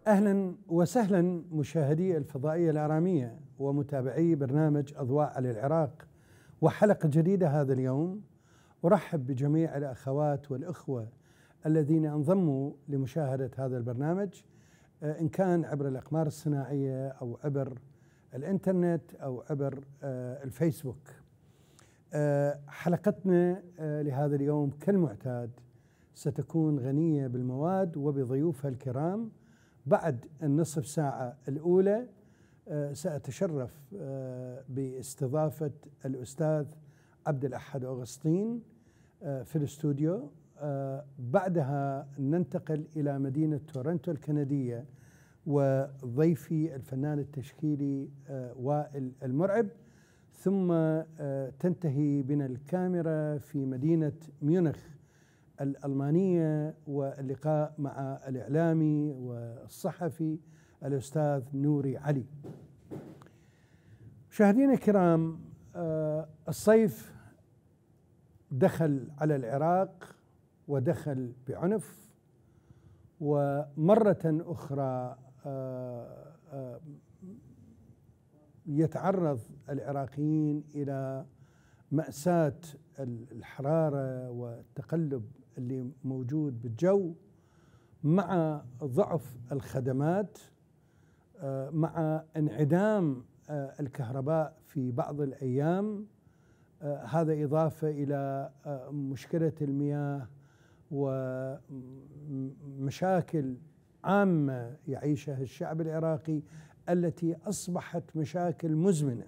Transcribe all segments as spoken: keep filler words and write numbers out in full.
أهلا وسهلا مشاهدي الفضائية الآرامية ومتابعي برنامج أضواء على العراق وحلقة جديدة هذا اليوم. أرحب بجميع الأخوات والأخوة الذين انضموا لمشاهدة هذا البرنامج، إن كان عبر الأقمار الصناعية أو عبر الإنترنت أو عبر الفيسبوك. حلقتنا لهذا اليوم كالمعتاد ستكون غنية بالمواد وبضيوفها الكرام. بعد النصف ساعة الأولى سأتشرف باستضافة الأستاذ عبد الأحد أغسطين في الاستوديو. بعدها ننتقل إلى مدينة تورنتو الكندية وضيفي الفنان التشكيلي وائل المرعب، ثم تنتهي بنا الكاميرا في مدينة ميونخ الألمانية واللقاء مع الإعلامي والصحفي الأستاذ نوري علي. مشاهدينا الكرام، الصيف دخل على العراق ودخل بعنف، ومرة أخرى يتعرض العراقيين إلى مأساة الحرارة والتقلب اللي موجود بالجو، مع ضعف الخدمات، مع انعدام الكهرباء في بعض الأيام. هذا إضافة إلى مشكلة المياه ومشاكل عامة يعيشها الشعب العراقي التي أصبحت مشاكل مزمنة.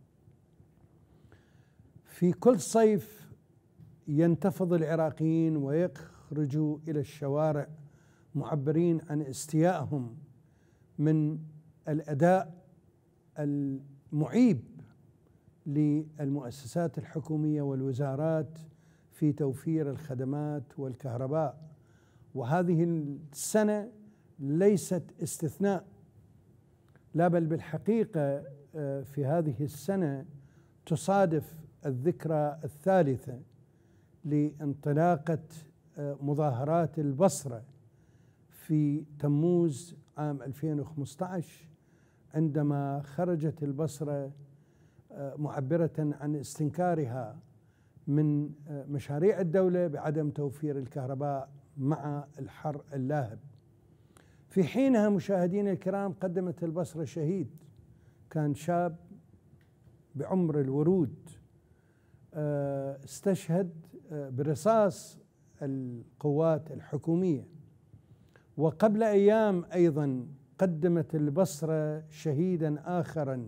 في كل صيف ينتفض العراقيين ويخرجوا إلى الشوارع معبرين عن استيائهم من الأداء المعيب للمؤسسات الحكومية والوزارات في توفير الخدمات والكهرباء، وهذه السنة ليست استثناء. لا بل بالحقيقة في هذه السنة تصادف الذكرى الثالثة لانطلاقة مظاهرات البصرة في تموز عام ألفين وخمسة عشر، عندما خرجت البصرة معبرة عن استنكارها من مشاريع الدولة بعدم توفير الكهرباء مع الحر اللاهب. في حينها مشاهدينا الكرام قدمت البصرة شهيد، كان شاب بعمر الورود، استشهد برصاص القوات الحكومية. وقبل أيام أيضا قدمت البصرة شهيدا آخرا،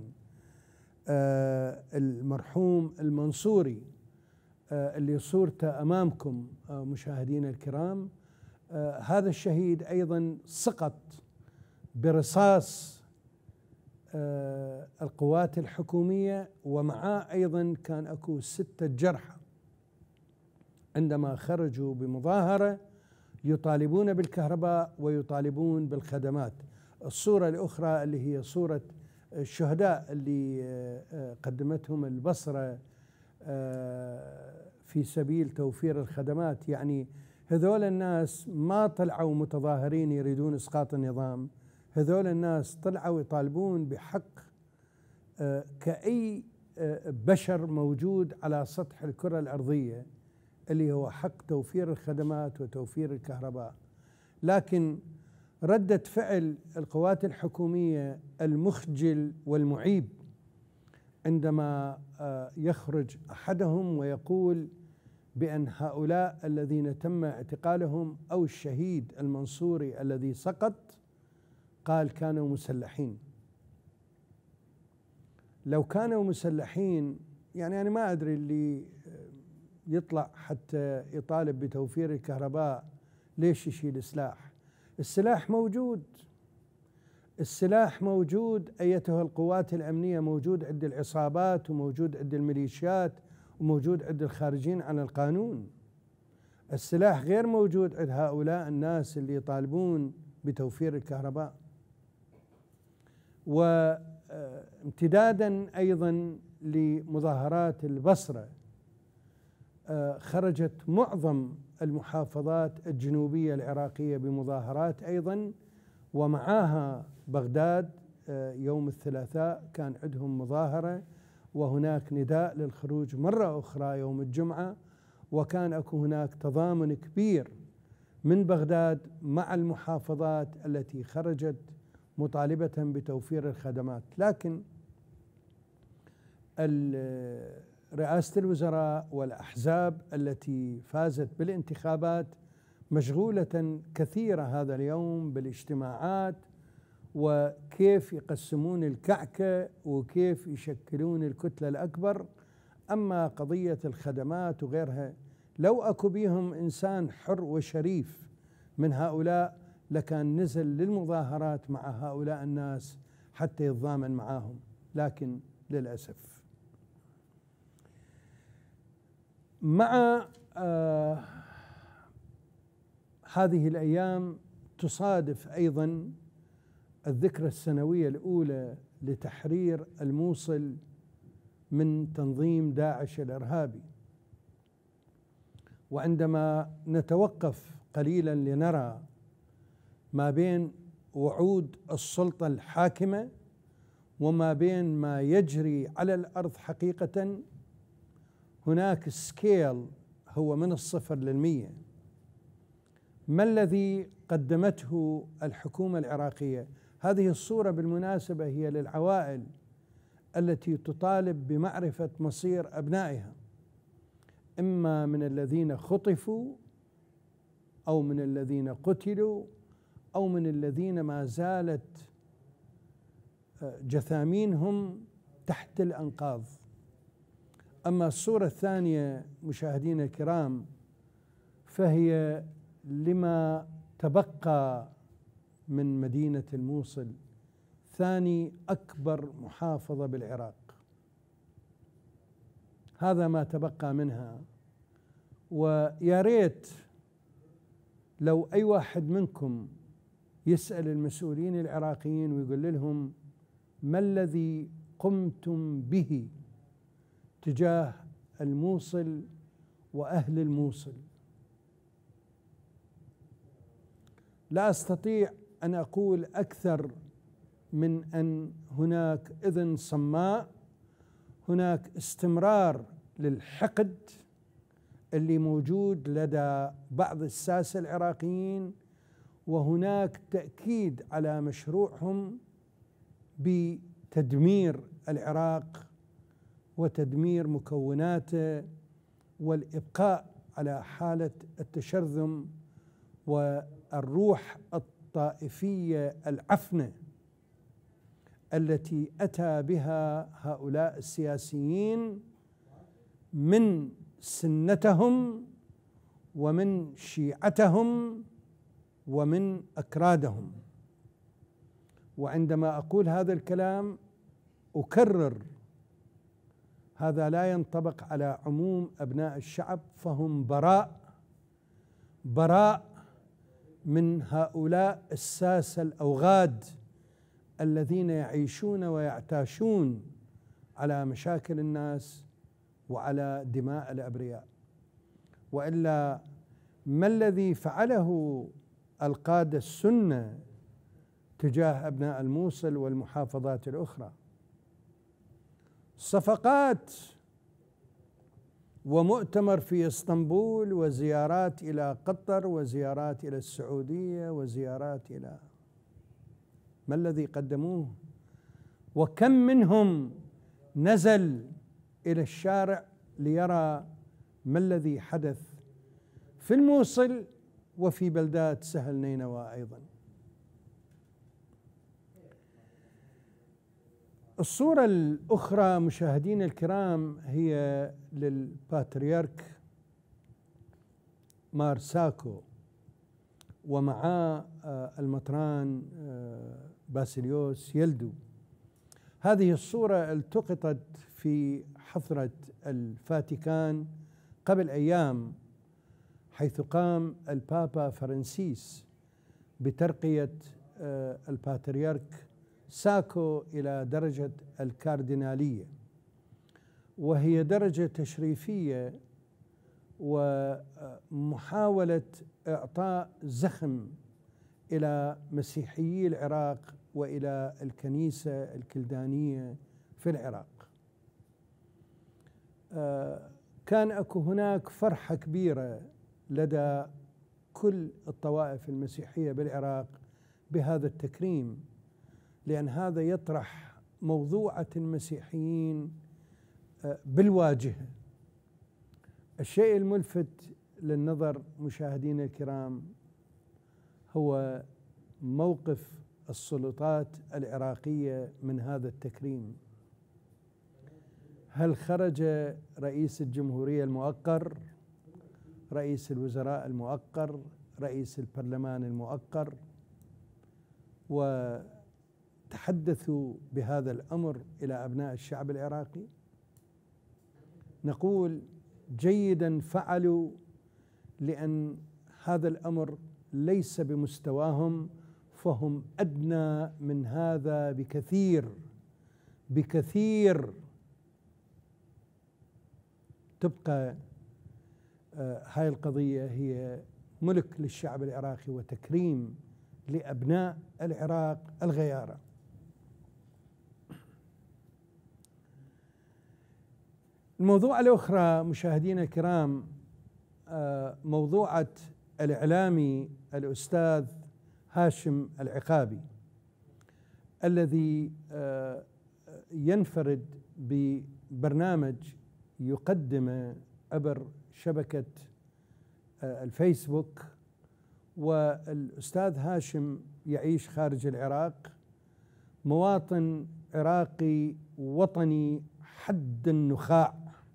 المرحوم المنصوري اللي صورته أمامكم مشاهدينا الكرام. هذا الشهيد أيضا سقط برصاص القوات الحكومية، ومعاه أيضا كان أكو ستة جرحى عندما خرجوا بمظاهرة يطالبون بالكهرباء ويطالبون بالخدمات. الصورة الأخرى اللي هي صورة الشهداء اللي قدمتهم البصرة في سبيل توفير الخدمات. يعني هذول الناس ما طلعوا متظاهرين يريدون إسقاط النظام، هذول الناس طلعوا يطالبون بحق كأي بشر موجود على سطح الكرة الأرضية، اللي هو حق توفير الخدمات وتوفير الكهرباء. لكن ردة فعل القوات الحكومية المخجل والمعيب عندما يخرج أحدهم ويقول بأن هؤلاء الذين تم اعتقالهم أو الشهيد المنصوري الذي سقط قال كانوا مسلحين. لو كانوا مسلحين، يعني أنا ما أدري اللي يطلع حتى يطالب بتوفير الكهرباء ليش يشيل سلاح؟ السلاح موجود، السلاح موجود أيتها القوات الأمنية، موجود عند العصابات وموجود عند الميليشيات وموجود عند الخارجين عن القانون. السلاح غير موجود عند هؤلاء الناس اللي يطالبون بتوفير الكهرباء. وامتدادا أيضا لمظاهرات البصرة، خرجت معظم المحافظات الجنوبية العراقية بمظاهرات أيضا، ومعاها بغداد يوم الثلاثاء كان عندهم مظاهرة، وهناك نداء للخروج مرة أخرى يوم الجمعة، وكان أكو هناك تضامن كبير من بغداد مع المحافظات التي خرجت مطالبة بتوفير الخدمات. لكن رئاسة الوزراء والأحزاب التي فازت بالانتخابات مشغولة كثيرة هذا اليوم بالاجتماعات، وكيف يقسمون الكعكة وكيف يشكلون الكتلة الأكبر. أما قضية الخدمات وغيرها، لو أكو بيهم إنسان حر وشريف من هؤلاء لكان نزل للمظاهرات مع هؤلاء الناس حتى يتضامن معهم، لكن للأسف. مع آه هذه الأيام تصادف أيضا الذكرى السنوية الأولى لتحرير الموصل من تنظيم داعش الإرهابي. وعندما نتوقف قليلا لنرى ما بين وعود السلطة الحاكمة وما بين ما يجري على الأرض حقيقة، هناك سكيل هو من الصفر للمية. ما الذي قدمته الحكومة العراقية؟ هذه الصورة بالمناسبة هي للعوائل التي تطالب بمعرفة مصير أبنائها، إما من الذين خطفوا أو من الذين قتلوا أو من الذين ما زالت جثامينهم تحت الأنقاض. أما الصورة الثانية مشاهدينا الكرام فهي لما تبقى من مدينة الموصل، ثاني أكبر محافظة بالعراق. هذا ما تبقى منها. ويا ريت لو أي واحد منكم يسأل المسؤولين العراقيين ويقول لهم ما الذي قمتم به تجاه الموصل وأهل الموصل. لا أستطيع أن أقول أكثر من أن هناك إذن صماء، هناك استمرار للحقد اللي موجود لدى بعض الساسة العراقيين، وهناك تأكيد على مشروعهم بتدمير العراق وتدمير مكوناته والإبقاء على حالة التشرذم والروح الطائفية العفنة التي أتى بها هؤلاء السياسيين من سنتهم ومن شيعتهم ومن أكرادهم. وعندما أقول هذا الكلام أكرر، هذا لا ينطبق على عموم أبناء الشعب، فهم براء براء من هؤلاء الساسة الأوغاد الذين يعيشون ويعتاشون على مشاكل الناس وعلى دماء الأبرياء. وإلا ما الذي فعله القادة السنة تجاه أبناء الموصل والمحافظات الأخرى؟ صفقات ومؤتمر في اسطنبول وزيارات إلى قطر وزيارات إلى السعودية وزيارات إلى، ما الذي قدموه؟ وكم منهم نزل إلى الشارع ليرى ما الذي حدث في الموصل وفي بلدات سهل نينوى أيضا؟ الصورة الأخرى مشاهدينا الكرام هي للباتريرك مار ساكو ومعاه المطران باسيليوس يلدو. هذه الصورة التقطت في حضرة الفاتيكان قبل أيام، حيث قام البابا فرانسيس بترقية الباتريرك ساكو إلى درجة الكاردينالية، وهي درجة تشريفية ومحاولة إعطاء زخم إلى مسيحيي العراق وإلى الكنيسة الكلدانية في العراق. كان أكو هناك فرحة كبيرة لدى كل الطوائف المسيحية بالعراق بهذا التكريم، لأن هذا يطرح موضوعة المسيحيين بالواجهة. الشيء الملفت للنظر مشاهدينا الكرام هو موقف السلطات العراقية من هذا التكريم. هل خرج رئيس الجمهورية المؤقر، رئيس الوزراء المؤقر، رئيس البرلمان المؤقر، وتحدثوا بهذا الأمر إلى أبناء الشعب العراقي؟ نقول جيدا فعلوا، لأن هذا الأمر ليس بمستواهم، فهم أدنى من هذا بكثير بكثير. تبقى هاي القضية هي ملك للشعب العراقي وتكريم لأبناء العراق الغيارى. الموضوع الأخرى مشاهدينا الكرام موضوعة الإعلامي الأستاذ هاشم العقابي، الذي ينفرد ببرنامج يقدم عبر شبكة الفيسبوك. والأستاذ هاشم يعيش خارج العراق، مواطن عراقي وطني حد النخاع،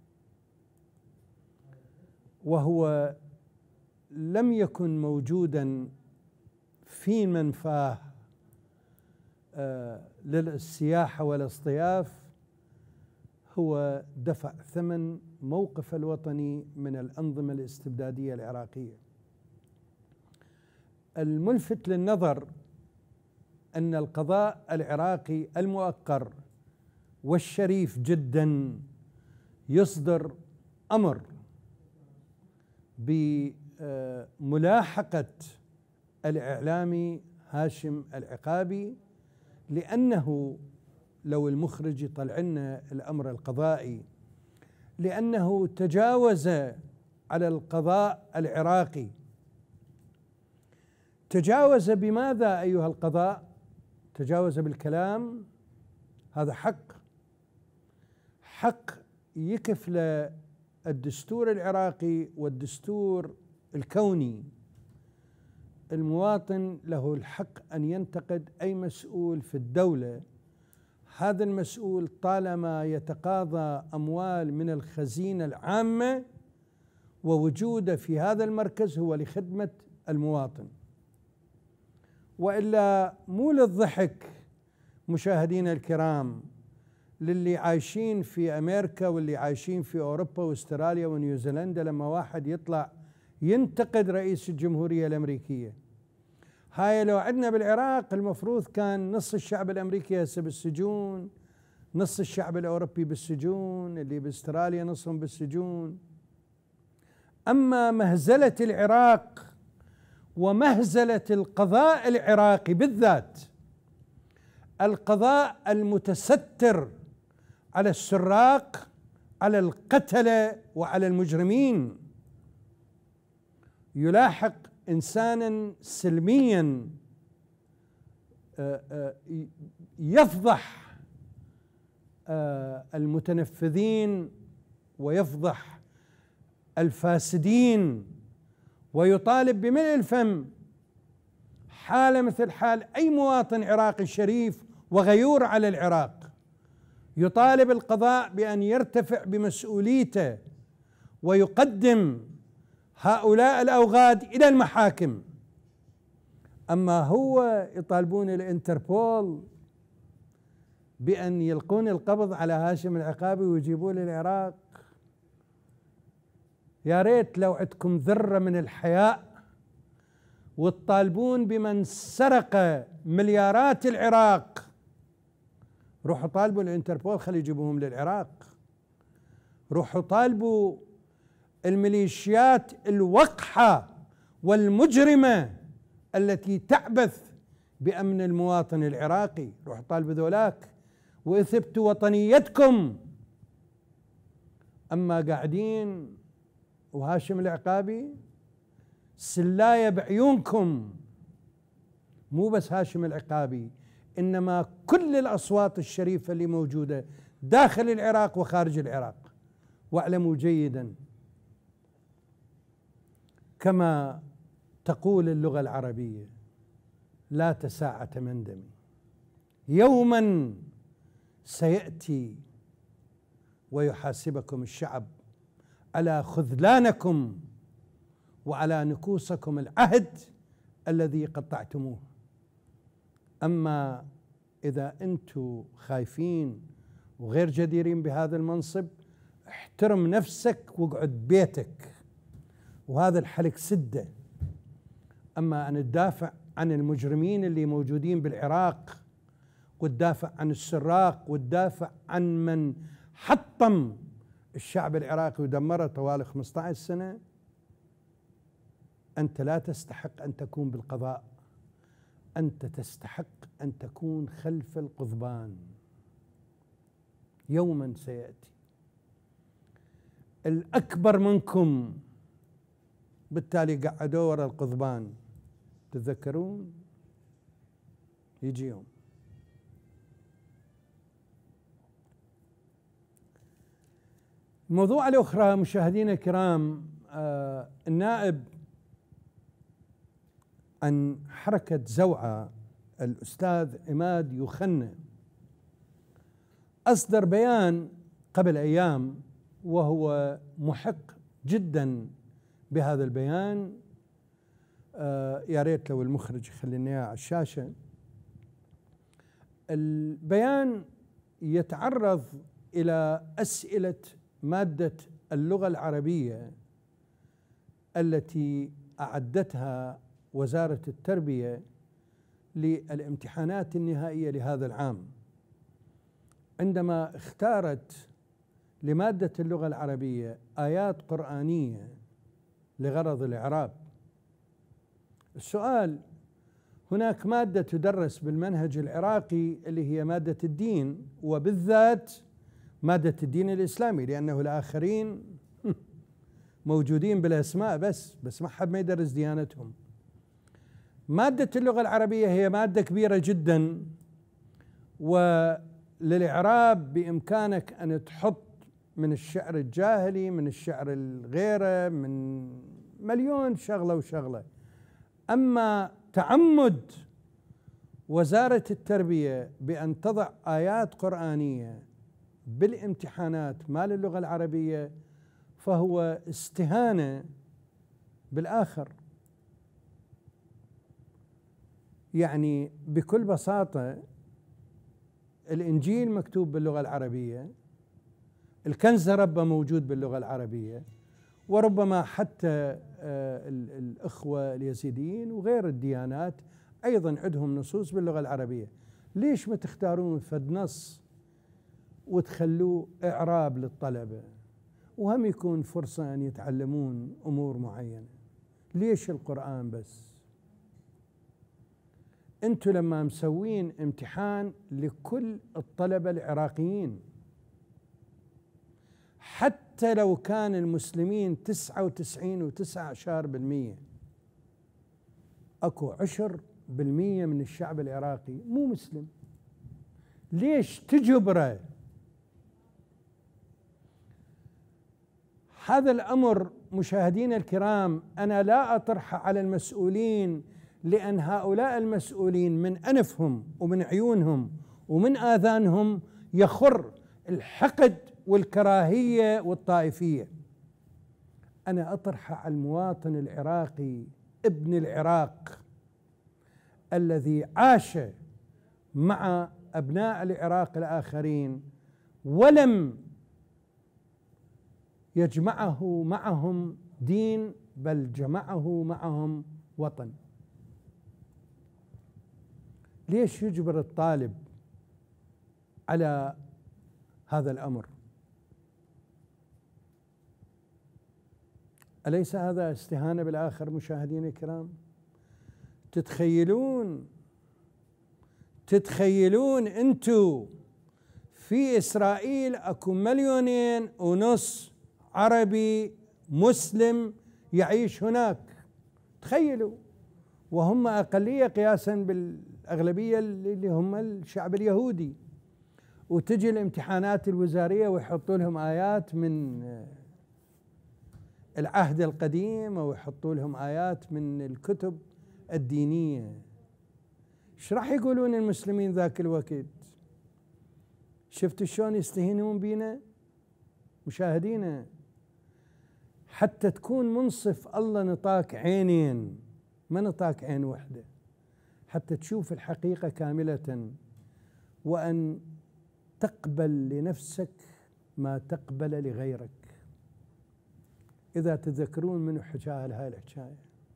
وهو لم يكن موجودا في منفاه للسياحة والاصطياف، هو دفع ثمن موقف الوطني من الأنظمة الاستبدادية العراقية. الملفت للنظر أن القضاء العراقي المؤقر والشريف جدا يصدر أمر بملاحقة الإعلامي هاشم العقابي، لأنه لو المخرج يطلع لنا الأمر القضائي، لأنه تجاوز على القضاء العراقي. تجاوز بماذا أيها القضاء؟ تجاوز بالكلام، هذا حق حق يكفل الدستور العراقي والدستور الكوني. المواطن له الحق أن ينتقد أي مسؤول في الدولة. هذا المسؤول طالما يتقاضى أموال من الخزينة العامة، ووجوده في هذا المركز هو لخدمة المواطن. وإلا مو للضحك مشاهدينا الكرام للي عايشين في أمريكا واللي عايشين في أوروبا واستراليا ونيوزيلندا لما واحد يطلع ينتقد رئيس الجمهورية الأمريكية. هاي لو عندنا بالعراق المفروض كان نص الشعب الأمريكي هسه بالسجون، نص الشعب الأوروبي بالسجون، اللي باستراليا نصهم بالسجون. أما مهزلة العراق ومهزلة القضاء العراقي بالذات، القضاء المتستر على السراق، على القتلة وعلى المجرمين، يلاحق إنسانا سلميا يفضح المتنفذين ويفضح الفاسدين، ويطالب بملء الفم حالة مثل حال أي مواطن عراقي شريف وغيور على العراق. يطالب القضاء بأن يرتفع بمسؤوليته ويقدم هؤلاء الأوغاد إلى المحاكم. أما هو يطالبون الانتربول بأن يلقون القبض على هاشم العقابي ويجيبوه للعراق. يا ريت لو عندكم ذرة من الحياء وتطالبون بمن سرق مليارات العراق، روحوا طالبوا الانتربول خلي يجيبوهم للعراق. روحوا طالبوا الميليشيات الوقحة والمجرمة التي تعبث بأمن المواطن العراقي. روح طالب ذولاك وإثبتوا وطنيتكم. أما قاعدين وهاشم العقابي سلاية بعيونكم، مو بس هاشم العقابي، إنما كل الأصوات الشريفة اللي موجودة داخل العراق وخارج العراق. واعلموا جيدا كما تقول اللغة العربية: لا تساعة مندم، يوما سيأتي ويحاسبكم الشعب على خذلانكم وعلى نكوصكم العهد الذي قطعتموه. أما إذا أنتم خايفين وغير جديرين بهذا المنصب، احترم نفسك واقعد بيتك، وهذا الحلق سده. أما أن تدافع عن المجرمين اللي موجودين بالعراق، وتدافع عن السراق، وتدافع عن من حطم الشعب العراقي ودمره طوال خمسة عشر سنة، أنت لا تستحق أن تكون بالقضاء، أنت تستحق أن تكون خلف القضبان. يوما سيأتي الأكبر منكم بالتالي قعدوا وراء القضبان، تتذكرون؟ يجي يوم. الموضوع الأخرى مشاهدينا الكرام، آه النائب عن حركة زوعة الأستاذ عماد يوخنا أصدر بيان قبل أيام، وهو محق جدا بهذا البيان. آه يا ريت لو المخرج يخلينا إياه على الشاشة. البيان يتعرض إلى أسئلة مادة اللغة العربية التي أعدتها وزارة التربية للامتحانات النهائية لهذا العام، عندما اختارت لمادة اللغة العربية آيات قرآنية لغرض الإعراب. السؤال: هناك مادة تدرس بالمنهج العراقي اللي هي مادة الدين، وبالذات مادة الدين الإسلامي، لأنه الآخرين موجودين بالأسماء بس بس ما حد ما يدرس ديانتهم. مادة اللغة العربية هي مادة كبيرة جدا، وللإعراب بإمكانك أن تحط من الشعر الجاهلي، من الشعر الغيره، من مليون شغلة وشغلة. أما تعمد وزارة التربية بأن تضع آيات قرآنية بالامتحانات مال اللغة العربية فهو استهانة بالآخر. يعني بكل بساطة الإنجيل مكتوب باللغة العربية، الكنز ربه موجود باللغة العربية، وربما حتى الأخوة اليزيديين وغير الديانات أيضا عندهم نصوص باللغة العربية. ليش ما تختارون فد نص وتخلوه إعراب للطلبة، وهم يكون فرصة أن يتعلمون أمور معينة؟ ليش القرآن بس؟ أنتوا لما مسوين امتحان لكل الطلبة العراقيين، حتى لو كان المسلمين تسعة وتسعين وتسعة عشر بالمية، أكو عشر بالمية من الشعب العراقي مو مسلم، ليش تجبره؟ هذا الأمر مشاهدينا الكرام أنا لا أطرحه على المسؤولين، لأن هؤلاء المسؤولين من أنفهم ومن عيونهم ومن آذانهم يخر الحقد والكراهية والطائفية. أنا أطرحه على المواطن العراقي ابن العراق الذي عاش مع أبناء العراق الآخرين ولم يجمعه معهم دين، بل جمعه معهم وطن. ليش يجبر الطالب على هذا الأمر؟ أليس هذا استهانة بالآخر مشاهدينا الكرام؟ تتخيلون تتخيلون انتو في إسرائيل اكو مليونين ونص عربي مسلم يعيش هناك، تخيلوا، وهم أقلية قياسا بالأغلبية اللي هم الشعب اليهودي، وتجي الامتحانات الوزارية ويحطوا لهم آيات من العهد القديم أو يحطوا لهم آيات من الكتب الدينية. ايش راح يقولون المسلمين ذاك الوقت؟ شفتوا شلون يستهينون بينا مشاهدينا؟ حتى تكون منصف الله نطاك عينين، ما نطاك عين واحدة، حتى تشوف الحقيقة كاملة، وأن تقبل لنفسك ما تقبل لغيرك. إذا تذكرون من حكاها هاي الحكاية،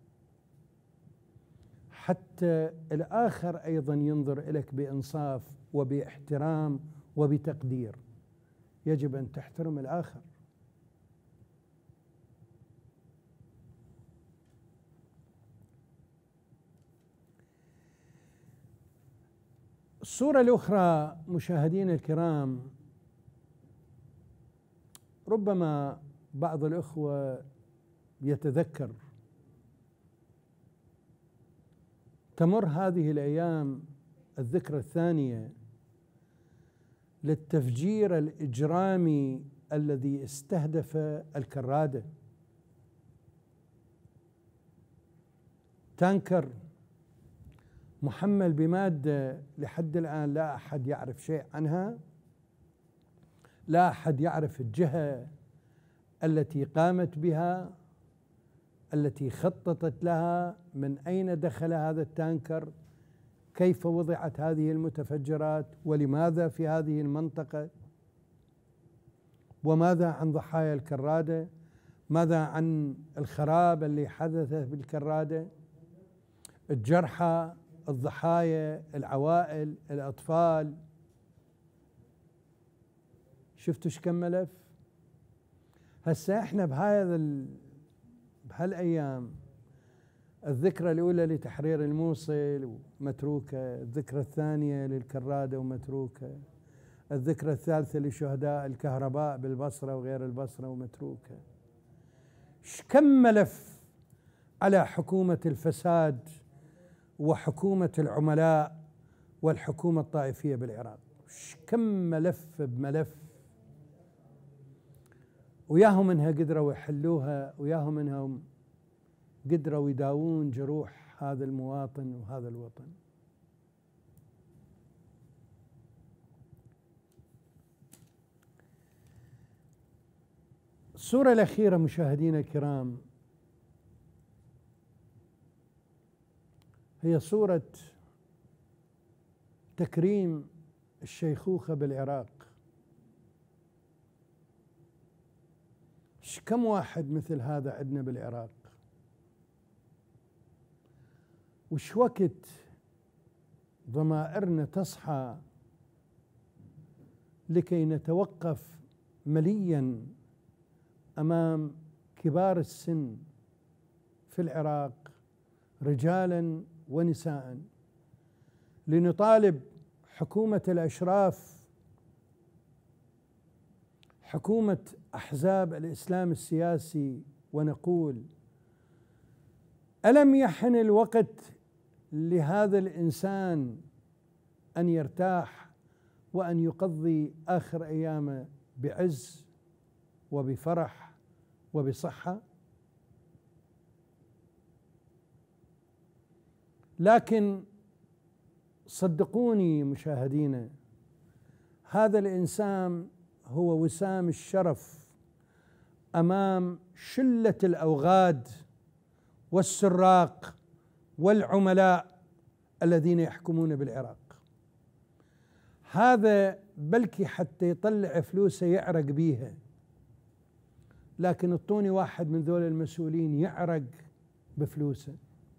حتى الآخر أيضا ينظر إليك بإنصاف وباحترام وبتقدير. يجب أن تحترم الآخر. الصورة الأخرى مشاهدينا الكرام، ربما بعض الأخوة يتذكر، تمر هذه الأيام الذكرى الثانية للتفجير الإجرامي الذي استهدف الكرادة. تانكر محمل بمادة لحد الآن لا أحد يعرف شيء عنها، لا أحد يعرف الجهة التي قامت بها، التي خططت لها، من أين دخل هذا التانكر، كيف وضعت هذه المتفجرات، ولماذا في هذه المنطقة، وماذا عن ضحايا الكرادة، ماذا عن الخراب اللي حدث بالكرادة، الجرحى، الضحايا، العوائل، الأطفال. شفتوا ايش كم ملف؟ هسه احنا بهذا ال... بهالايام الذكرى الاولى لتحرير الموصل ومتروكه، الذكرى الثانيه للكراده ومتروكه، الذكرى الثالثه لشهداء الكهرباء بالبصره وغير البصره ومتروكه. ايش كم ملف على حكومه الفساد وحكومة العملاء والحكومة الطائفية بالعراق، كم ملف بملف، وياهم انها قدروا يحلوها، وياهم انهم قدروا يداوون جروح هذا المواطن وهذا الوطن. الصورة الأخيرة مشاهدينا الكرام هي صورة تكريم الشيخوخة بالعراق. كم واحد مثل هذا عندنا بالعراق؟ وش وقت ضمائرنا تصحى لكي نتوقف مليا أمام كبار السن في العراق رجالا ونساء، لنطالب حكومة الأشراف، حكومة أحزاب الإسلام السياسي، ونقول: ألم يحن الوقت لهذا الإنسان أن يرتاح وأن يقضي آخر أيامه بعز وبفرح وبصحة؟ لكن صدقوني مشاهدينا، هذا الإنسان هو وسام الشرف أمام شلة الأوغاد والسراق والعملاء الذين يحكمون بالعراق. هذا بلكي حتى يطلع فلوسه يعرق بيها، لكن اعطوني واحد من ذول المسؤولين يعرق بفلوسه.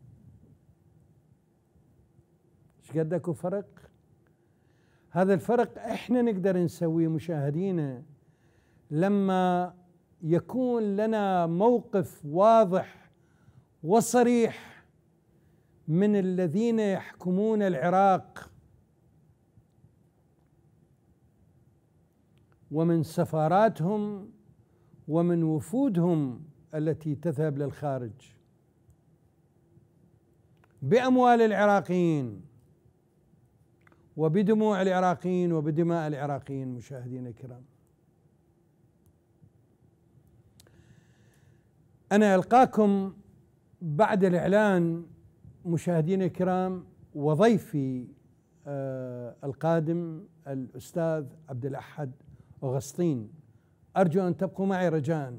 ايش قد اكو فرق؟ هذا الفرق احنا نقدر نسويه مشاهدينا لما يكون لنا موقف واضح وصريح من الذين يحكمون العراق ومن سفاراتهم ومن وفودهم التي تذهب للخارج بأموال العراقيين وبدموع العراقيين وبدماء العراقيين. مشاهدينا الكرام، أنا ألقاكم بعد الإعلان مشاهدينا الكرام، وضيفي آه القادم الأستاذ عبد الأحد أغسطين. أرجو أن تبقوا معي رجاء.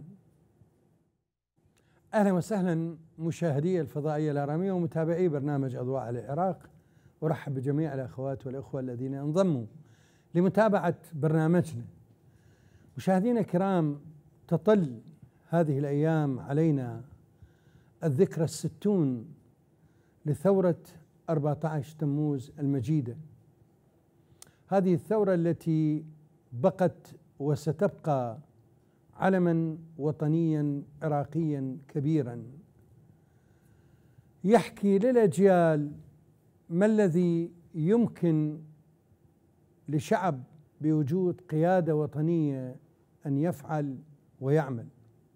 أهلا وسهلا مشاهدي الفضائية الآرامية ومتابعي برنامج أضواء العراق. أرحب بجميع الأخوات والأخوة الذين انضموا لمتابعة برنامجنا. مشاهدينا الكرام، تطل هذه الأيام علينا الذكرى الستون لثورة أربعة عشر تموز المجيدة، هذه الثورة التي بقت وستبقى علما وطنيا عراقيا كبيرا يحكي للأجيال ما الذي يمكن لشعب بوجود قيادة وطنية أن يفعل ويعمل.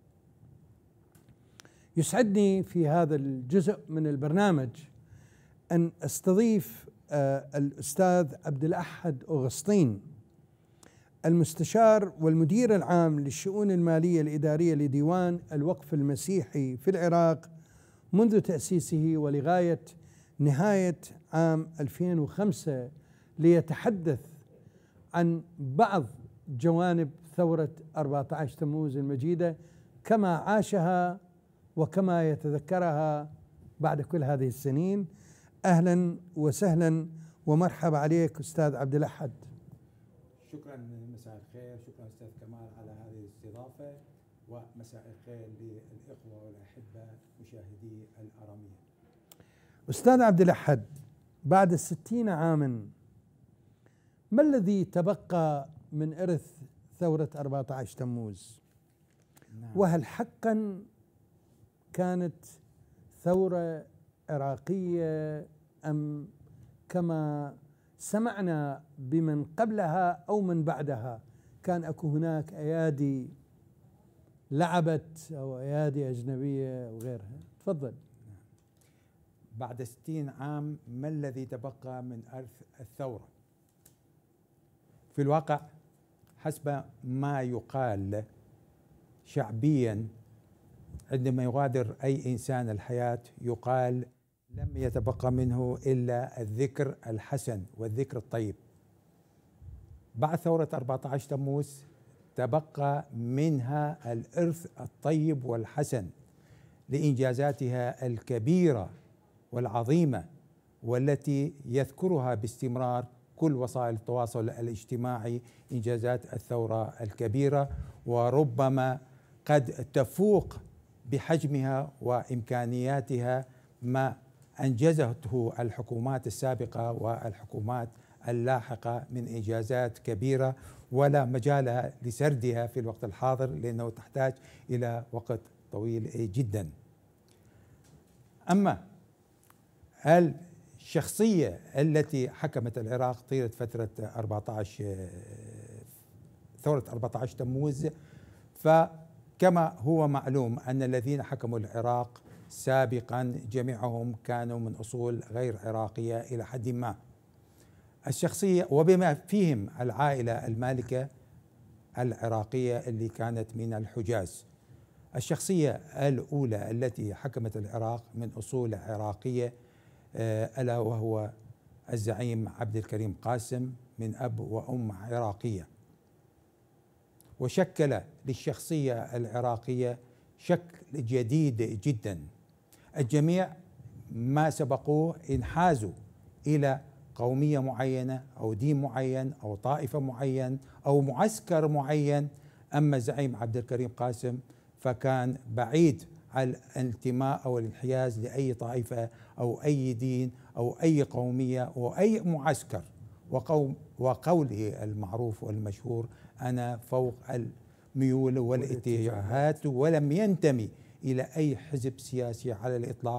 يسعدني في هذا الجزء من البرنامج أن أستضيف الأستاذ عبد الأحد أغسطين، المستشار والمدير العام للشؤون المالية الإدارية لديوان الوقف المسيحي في العراق منذ تأسيسه ولغاية نهاية عام ألفين وخمسة، ليتحدث عن بعض جوانب ثورة أربعة عشر تموز المجيدة كما عاشها وكما يتذكرها بعد كل هذه السنين. أهلا وسهلا ومرحبا عليك أستاذ عبد الأحد. شكرا، مساء الخير. شكرا أستاذ كمال على هذه الاستضافة، ومساء الخير للإخوة والأحبة مشاهدي الآرامية. أستاذ عبد الأحد، بعد الستين عاما ما الذي تبقى من إرث ثورة أربعة عشر تموز؟ نعم. وهل حقا كانت ثورة عراقية أم كما سمعنا بمن قبلها أو من بعدها كان أكو هناك أيادي لعبت أو أيادي أجنبية وغيرها؟ تفضل. بعد ستين عام ما الذي تبقى من إرث الثورة؟ في الواقع حسب ما يقال شعبيا عندما يغادر أي إنسان الحياة يقال لم يتبقى منه إلا الذكر الحسن والذكر الطيب. بعد ثورة أربعة عشر تموز تبقى منها الإرث الطيب والحسن لإنجازاتها الكبيرة والعظيمة، والتي يذكرها باستمرار كل وسائل التواصل الاجتماعي، إنجازات الثورة الكبيرة، وربما قد تفوق بحجمها وإمكانياتها ما أنجزته الحكومات السابقة والحكومات اللاحقة من إنجازات كبيرة، ولا مجال لسردها في الوقت الحاضر لأنه تحتاج إلى وقت طويل جدا. أما الشخصية التي حكمت العراق طيلة فترة أربعة عشر ثورة أربعة عشر تموز، فكما هو معلوم أن الذين حكموا العراق سابقا جميعهم كانوا من أصول غير عراقية إلى حد ما. الشخصية وبما فيهم العائلة المالكة العراقية اللي كانت من الحجاز. الشخصية الأولى التي حكمت العراق من أصول عراقية ألا وهو الزعيم عبد الكريم قاسم من أب وأم عراقية، وشكل للشخصية العراقية شكل جديد جدا. الجميع ما سبقوه انحازوا إلى قومية معينة أو دين معين أو طائفة معين أو معسكر معين. أما الزعيم عبد الكريم قاسم فكان بعيد عن الانتماء أو الانحياز لأي طائفة أو أي دين أو أي قومية أو أي معسكر، وقوم وقوله المعروف والمشهور أنا فوق الميول والاتجاهات، ولم ينتمي إلى أي حزب سياسي على الإطلاق،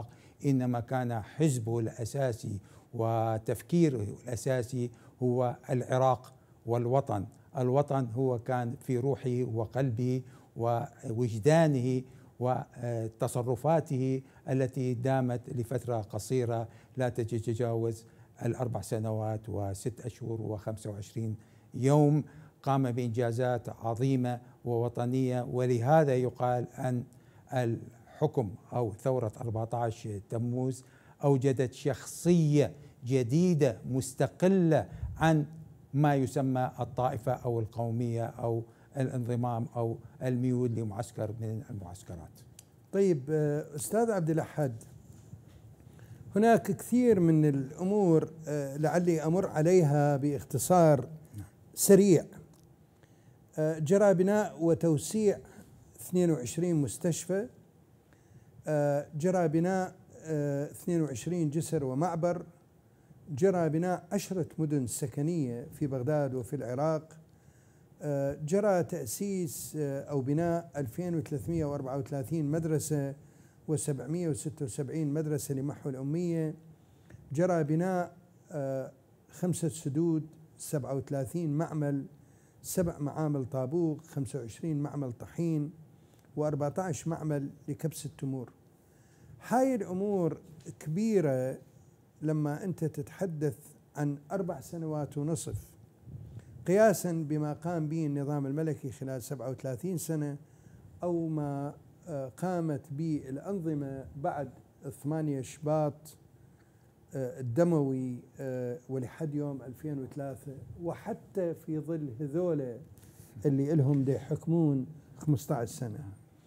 إنما كان حزبه الأساسي وتفكيره الأساسي هو العراق والوطن. الوطن هو كان في روحه وقلبه ووجدانه وتصرفاته التي دامت لفترة قصيرة لا تتجاوز الأربع سنوات وست أشهر وخمسة وعشرين يوم. قام بإنجازات عظيمة ووطنية، ولهذا يقال أن الحكم أو ثورة أربعة عشر تموز أوجدت شخصية جديدة مستقلة عن ما يسمى الطائفة أو القومية أو الانضمام أو الميول لمعسكر من المعسكرات. طيب أستاذ عبد الأحد، هناك كثير من الأمور لعلي أمر عليها باختصار سريع. جرى بناء وتوسيع اثنين وعشرين مستشفى، جرى بناء اثنين وعشرين جسر ومعبر، جرى بناء عشرة مدن سكنية في بغداد وفي العراق، جرى تأسيس أو بناء ألفين وثلاثمئة وأربعة وثلاثين مدرسة وسبعمئة وستة وسبعين مدرسة لمحو الأمية، جرى بناء خمسة سدود، سبعة وثلاثين معمل، سبع معامل طابوق، خمسة وعشرين معمل طحين، وأربعة عشر معمل لكبس التمور. هاي الأمور كبيرة لما أنت تتحدث عن أربع سنوات ونصف قياسا بما قام به النظام الملكي خلال سبعة وثلاثين سنة، أو ما قامت به الأنظمة بعد ثمانية شباط الدموي ولحد يوم ألفين وثلاثة، وحتى في ظل هذول اللي لهم دي يحكمون خمسة عشر سنة.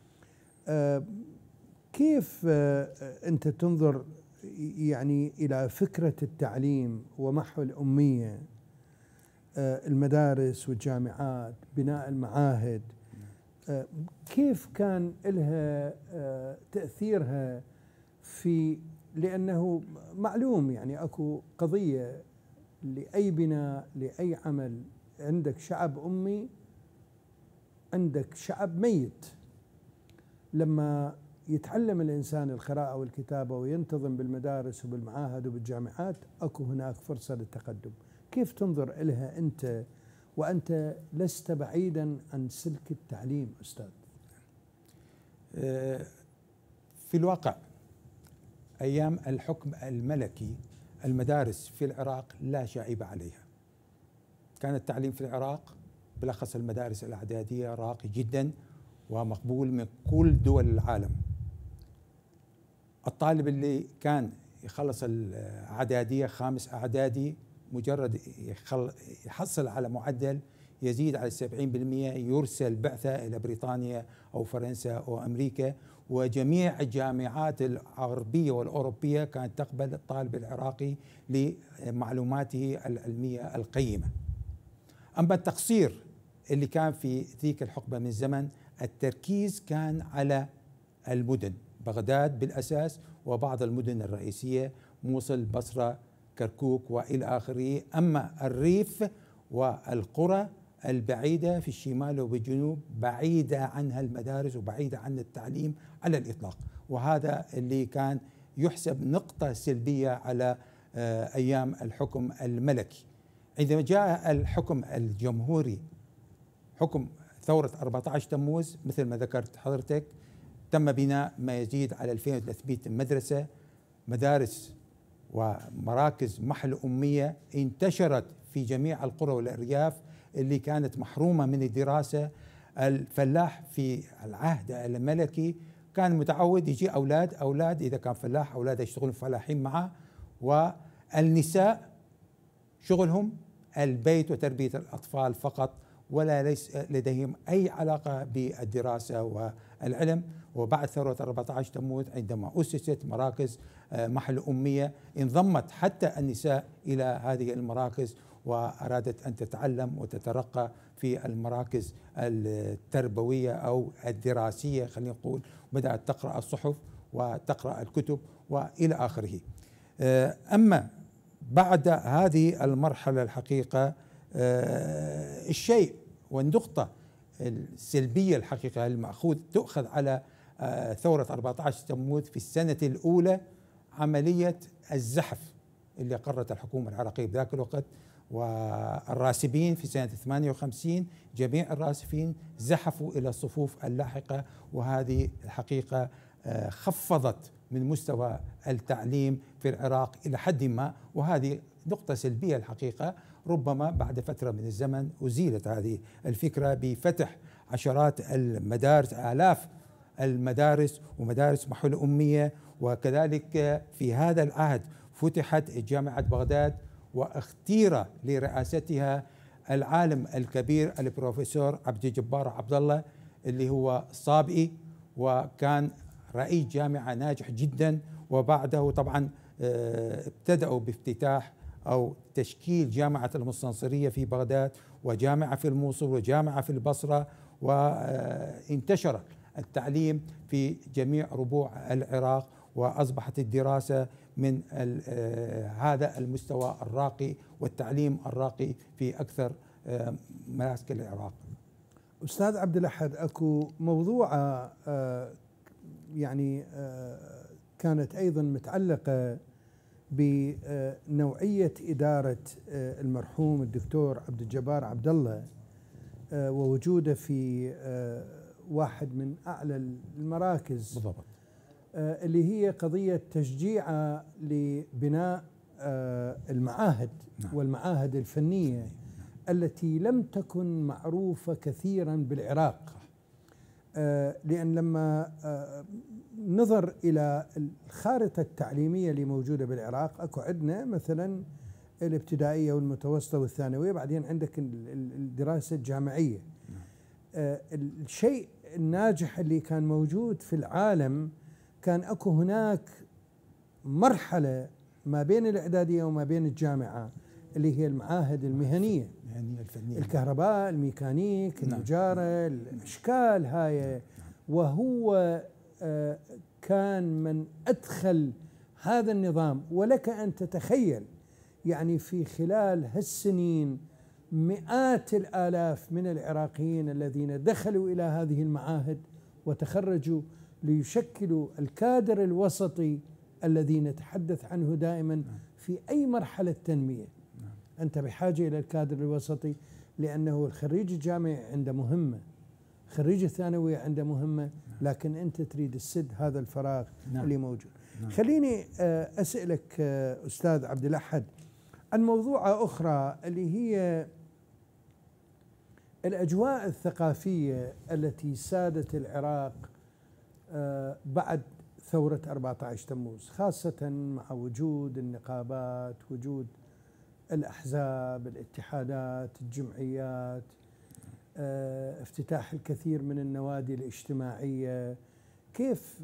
كيف أنت تنظر يعني إلى فكرة التعليم ومحو الأمية، المدارس والجامعات، بناء المعاهد، كيف كان لها تأثيرها في، لأنه معلوم يعني أكو قضية لأي بناء لأي عمل، عندك شعب أمي، عندك شعب ميت. لما يتعلم الإنسان القراءة والكتابة وينتظم بالمدارس وبالمعاهد وبالجامعات، أكو هناك فرصة للتقدم. كيف تنظر إلها أنت وأنت لست بعيدا عن سلك التعليم أستاذ؟ في الواقع أيام الحكم الملكي المدارس في العراق لا شائبة عليها. كان التعليم في العراق بالأخص المدارس الإعدادية راقي جدا ومقبول من كل دول العالم. الطالب اللي كان يخلص الإعدادية خامس إعدادي مجرد يحصل على معدل يزيد على سبعين بالمئة يرسل بعثة إلى بريطانيا أو فرنسا أو أمريكا، وجميع الجامعات العربية والأوروبية كانت تقبل الطالب العراقي لمعلوماته العلمية القيمة. أما التقصير اللي كان في ذيك الحقبة من الزمن، التركيز كان على المدن، بغداد بالأساس وبعض المدن الرئيسية، موصل، بصرة، كركوك وإلى آخره. أما الريف والقرى البعيدة في الشمال وبالجنوب بعيدة عنها المدارس وبعيدة عن التعليم على الإطلاق، وهذا اللي كان يحسب نقطة سلبية على أيام الحكم الملكي. عندما جاء الحكم الجمهوري، حكم ثورة أربعة عشر تموز، مثل ما ذكرت حضرتك، تم بناء ما يزيد على ألفين وثلاثمئة مدرسة، مدارس ومراكز محو الأمية انتشرت في جميع القرى والأرياف اللي كانت محرومة من الدراسة. الفلاح في العهد الملكي كان متعود يجي أولاد أولاد إذا كان فلاح أولاده يشتغلون فلاحين معه، والنساء شغلهم البيت وتربية الأطفال فقط، ولا ليس لديهم أي علاقة بالدراسة والعلم. وبعد ثورة أربعة عشر تموز عندما أسست مراكز محو الأمية انضمت حتى النساء إلى هذه المراكز وأرادت أن تتعلم وتترقى في المراكز التربوية أو الدراسية خلينا نقول، بدأت تقرأ الصحف وتقرأ الكتب وإلى آخره. أما بعد هذه المرحلة الحقيقة الشيء والنقطة السلبية الحقيقة المأخوذ تؤخذ على ثورة أربعة عشر تموز في السنة الأولى عملية الزحف اللي قررت الحكومة العراقية بذاك الوقت، والراسبين في سنة ثمانية وخمسين جميع الراسبين زحفوا إلى الصفوف اللاحقة، وهذه الحقيقة خفضت من مستوى التعليم في العراق إلى حد ما، وهذه نقطة سلبية الحقيقة. ربما بعد فترة من الزمن أزيلت هذه الفكرة بفتح عشرات المدارس، آلاف المدارس ومدارس محو الأمية، وكذلك في هذا العهد فتحت جامعة بغداد واختير لرئاستها العالم الكبير البروفيسور عبد الجبار عبد الله اللي هو صابئي، وكان رئيس جامعة ناجح جدا. وبعده طبعا ابتدأوا بافتتاح أو تشكيل جامعة المستنصرية في بغداد، وجامعة في الموصل، وجامعة في البصرة، وانتشر التعليم في جميع ربوع العراق، وأصبحت الدراسة من هذا المستوى الراقي والتعليم الراقي في أكثر مناطق العراق. أستاذ عبد الأحد، أكو موضوعة يعني كانت أيضا متعلقة بنوعية إدارة المرحوم الدكتور عبد الجبار عبد الله، ووجوده في واحد من أعلى المراكز بالضبط، اللي هي قضية تشجيعه لبناء المعاهد والمعاهد الفنية التي لم تكن معروفة كثيرا بالعراق. لأن لما نظر إلى الخارطة التعليمية اللي موجودة بالعراق، أكو عندنا مثلا الابتدائية والمتوسطة والثانوية، بعدين عندك الدراسة الجامعية. الشيء الناجح اللي كان موجود في العالم كان أكو هناك مرحلة ما بين الإعدادية وما بين الجامعة اللي هي المعاهد المهنية، الكهرباء، الميكانيك، النجارة، الأشكال هاي. وهو كان من أدخل هذا النظام. ولك أن تتخيل يعني في خلال هالسنين مئات الآلاف من العراقيين الذين دخلوا إلى هذه المعاهد وتخرجوا ليشكلوا الكادر الوسطي الذي نتحدث عنه دائما في أي مرحلة تنمية. أنت بحاجة إلى الكادر الوسطي، لأنه الخريج الجامعي عنده مهمة، خريج الثانوية عنده مهمة، لكن أنت تريد تسد هذا الفراغ نعم. اللي موجود نعم. خليني أسألك أستاذ عبد الأحد عن موضوع أخرى اللي هي الأجواء الثقافية التي سادت العراق بعد ثورة أربعة عشر تموز، خاصة مع وجود النقابات، وجود الأحزاب، الاتحادات، الجمعيات، افتتاح الكثير من النوادي الاجتماعية. كيف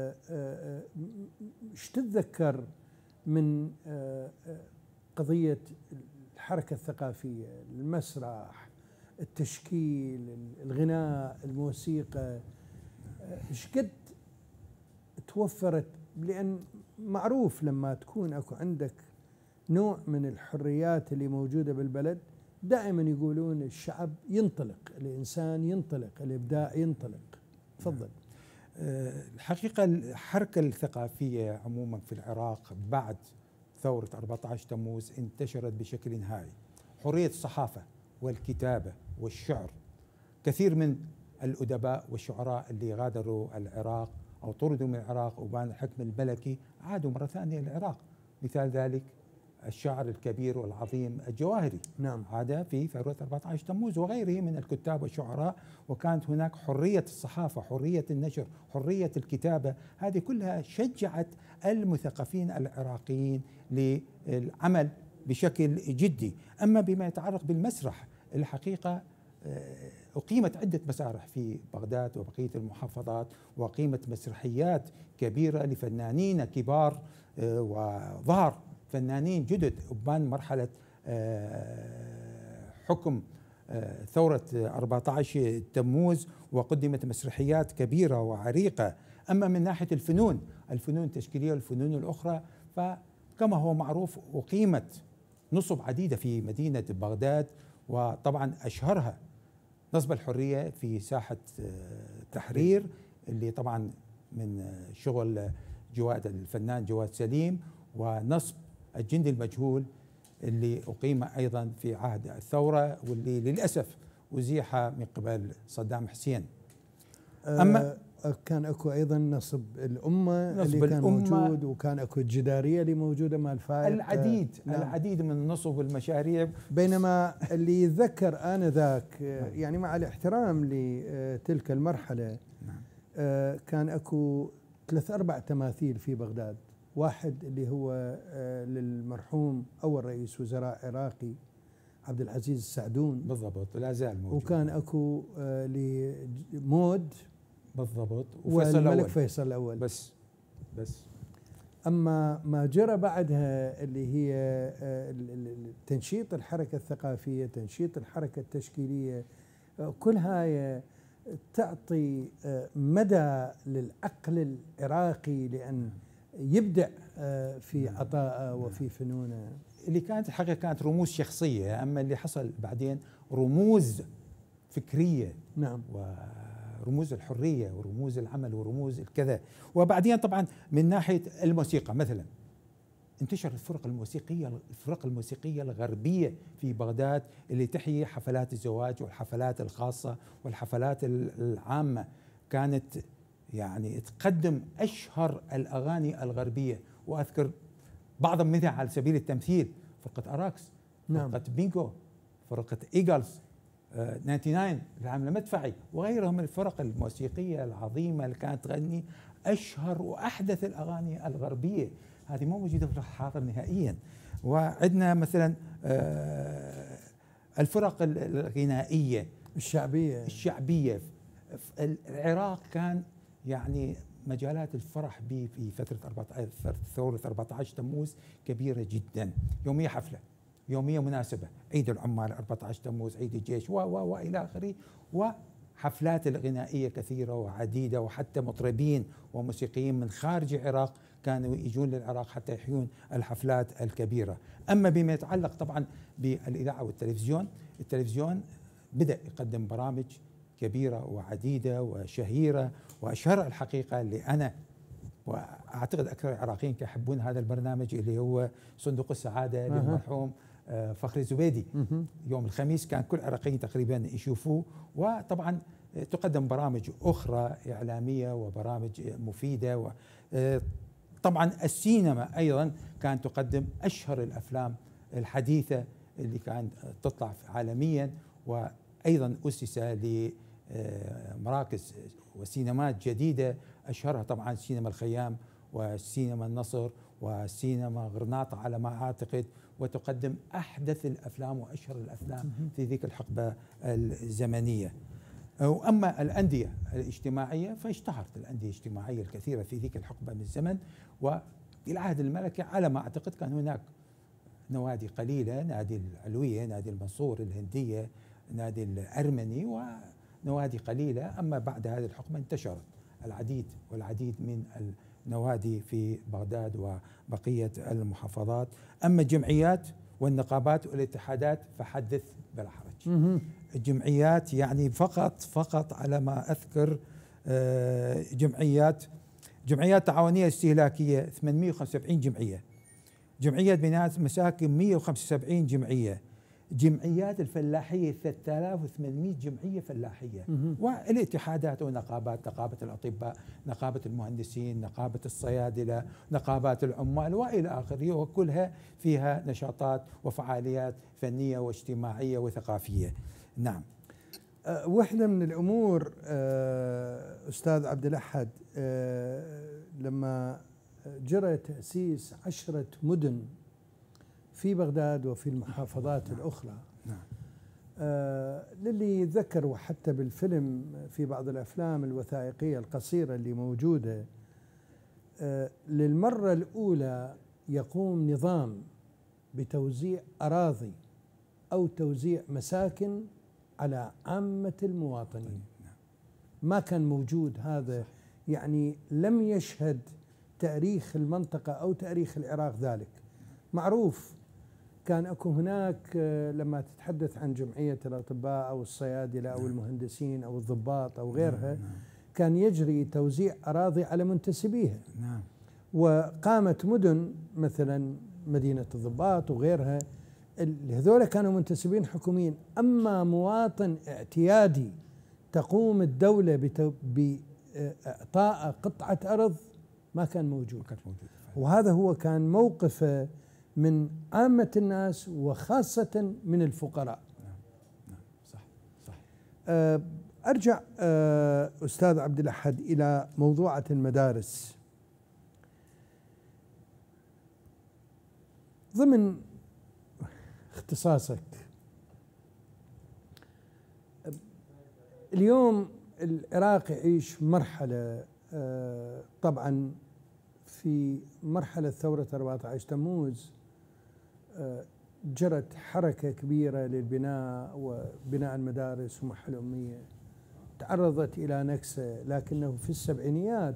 ايش تتذكر من قضية الحركة الثقافية، المسرح، التشكيل، الغناء، الموسيقى، ايش قد توفرت؟ لأن معروف لما تكون اكو عندك نوع من الحريات اللي موجودة بالبلد، دائما يقولون الشعب ينطلق، الإنسان ينطلق، الإبداع ينطلق. تفضل. الحقيقة الحركة الثقافية عموما في العراق بعد ثورة أربعة عشر تموز انتشرت بشكل هائل. حرية الصحافة والكتابة والشعر، كثير من الأدباء والشعراء اللي غادروا العراق أو طردوا من العراق وبان الحكم الملكي عادوا مرة ثانية للعراق. مثال ذلك الشاعر الكبير والعظيم الجواهري نعم. عاد في ثورة أربعة عشر تموز وغيره من الكتاب والشعراء، وكانت هناك حرية الصحافة، حرية النشر، حرية الكتابة. هذه كلها شجعت المثقفين العراقيين للعمل بشكل جدي. أما بما يتعلق بالمسرح، الحقيقة أقيمت عدة مسارح في بغداد وبقية المحافظات، وأقيمت مسرحيات كبيرة لفنانين كبار، وظهر فنانين جدد أبان مرحلة حكم ثورة أربعة عشر تموز، وقدمت مسرحيات كبيرة وعريقة. أما من ناحية الفنون، الفنون التشكيلية والفنون الأخرى، فكما هو معروف أقيمت نصب عديدة في مدينة بغداد، وطبعا أشهرها نصب الحرية في ساحة تحرير اللي طبعا من شغل جواد الفنان جواد سليم، ونصب الجندي المجهول اللي أقيم أيضا في عهد الثورة واللي للأسف أزيح من قبل صدام حسين. أما كان اكو ايضا نصب الامه نصب اللي كان الأمة موجود، وكان اكو الجداريه اللي موجوده مال فايق. العديد نعم. العديد من النصب والمشاريع. بينما اللي يتذكر انذاك يعني مع الاحترام لتلك المرحله، نعم. كان اكو ثلاث اربع تماثيل في بغداد. واحد اللي هو للمرحوم اول رئيس وزراء عراقي عبد العزيز السعدون، بالضبط، لا زال موجود. وكان اكو لمود بالضبط، وفيصل الملك فيصل الأول. بس بس أما ما جرى بعدها اللي هي تنشيط الحركة الثقافية، تنشيط الحركة التشكيلية، كل هاي تعطي مدى للعقل العراقي لأن يبدع في عطائه وفي فنونه، اللي كانت الحقيقة كانت رموز شخصية. أما اللي حصل بعدين رموز فكرية. نعم. و رموز الحرية ورموز العمل ورموز الكذا. وبعدين طبعا من ناحية الموسيقى مثلا انتشر الفرق الموسيقية الفرق الموسيقية الغربية في بغداد اللي تحيي حفلات الزواج والحفلات الخاصة والحفلات العامة، كانت يعني تقدم أشهر الأغاني الغربية. وأذكر بعض منها على سبيل التمثيل: فرقة أراكس، نعم. فرقة بينجو، فرقة إيجلز، تسعة وتسعين العامل المدفعي، وغيرها من الفرق الموسيقية العظيمة اللي كانت تغني أشهر وأحدث الأغاني الغربية. هذه مو موجودة في الحاضر نهائيا. وعندنا مثلا الفرق الغنائية الشعبية الشعبية العراق كان يعني مجالات الفرح به في فترة ثورة أربعة عشر تموز كبيرة جدا. يومية حفلة، يومية مناسبة، عيد العمال أربعة عشر تموز، عيد الجيش و و والى اخره، وحفلات الغنائية كثيرة وعديدة، وحتى مطربين وموسيقيين من خارج العراق كانوا يجون للعراق حتى يحيون الحفلات الكبيرة. أما بما يتعلق طبعا بالإذاعة والتلفزيون، التلفزيون بدأ يقدم برامج كبيرة وعديدة وشهيرة، وأشهر الحقيقة اللي أنا وأعتقد أكثر العراقيين يحبون هذا البرنامج اللي هو صندوق السعادة للمرحوم فخري الزبيدي. يوم الخميس كان كل عراقي تقريبا يشوفوه. وطبعا تقدم برامج أخرى إعلامية وبرامج مفيدة. وطبعا السينما أيضا كانت تقدم أشهر الأفلام الحديثة اللي كانت تطلع عالميا، وأيضا أسس لمراكز وسينمات جديدة، أشهرها طبعا سينما الخيام وسينما النصر وسينما غرناطة على ما أعتقد، وتقدم أحدث الأفلام وأشهر الأفلام في ذيك الحقبة الزمنية. وأما الأندية الاجتماعية فاشتهرت الأندية الاجتماعية الكثيرة في ذيك الحقبة من الزمن. وفي العهد الملكي على ما أعتقد كان هناك نوادي قليلة، نادي العلوية، نادي المنصور، الهندية، نادي الأرمني، ونوادي قليلة. أما بعد هذه الحقبة انتشرت العديد والعديد من النوادي في بغداد وبقية المحافظات. أما الجمعيات والنقابات والاتحادات فحدث بلا حرج. الجمعيات يعني فقط فقط على ما أذكر جمعيات جمعيات تعاونية استهلاكية ثمانمئة وخمسة وسبعين جمعية، جمعية بناء مساكن مئة وخمسة وسبعين جمعية، جمعيات الفلاحية ثلاثة آلاف وثمانمئة جمعية فلاحية، والاتحادات ونقابات، نقابة الأطباء، نقابة المهندسين، نقابة الصيادلة، نقابات العمال وإلى آخره، وكلها فيها نشاطات وفعاليات فنية واجتماعية وثقافية. نعم. أه واحدة من الأمور أه أستاذ عبد الأحد، أه لما جرى تأسيس عشرة مدن في بغداد وفي المحافظات نعم. الأخرى نعم. آه للي يتذكر، وحتى بالفيلم في بعض الأفلام الوثائقية القصيرة اللي موجودة، آه للمرة الأولى يقوم نظام بتوزيع أراضي أو توزيع مساكن على عامة المواطنين. ما كان موجود هذا، يعني لم يشهد تاريخ المنطقة أو تاريخ العراق ذلك. معروف كان أكو هناك لما تتحدث عن جمعية الأطباء أو الصيادلة أو المهندسين أو الضباط أو غيرها، كان يجري توزيع أراضي على منتسبيها. نعم. وقامت مدن مثلا مدينة الضباط وغيرها، هذول كانوا منتسبين حكوميين. أما مواطن اعتيادي تقوم الدولة بإعطاء قطعة أرض ما كان موجود. وهذا هو كان موقفه من عامة الناس وخاصة من الفقراء. نعم نعم صح صح. أرجع أستاذ عبد الأحد إلى موضوعة المدارس. ضمن اختصاصك اليوم العراق يعيش مرحلة، طبعا في مرحلة ثورة أربعة عشر تموز جرت حركة كبيرة للبناء وبناء المدارس ومحل أمية، تعرضت إلى نكسة، لكنه في السبعينيات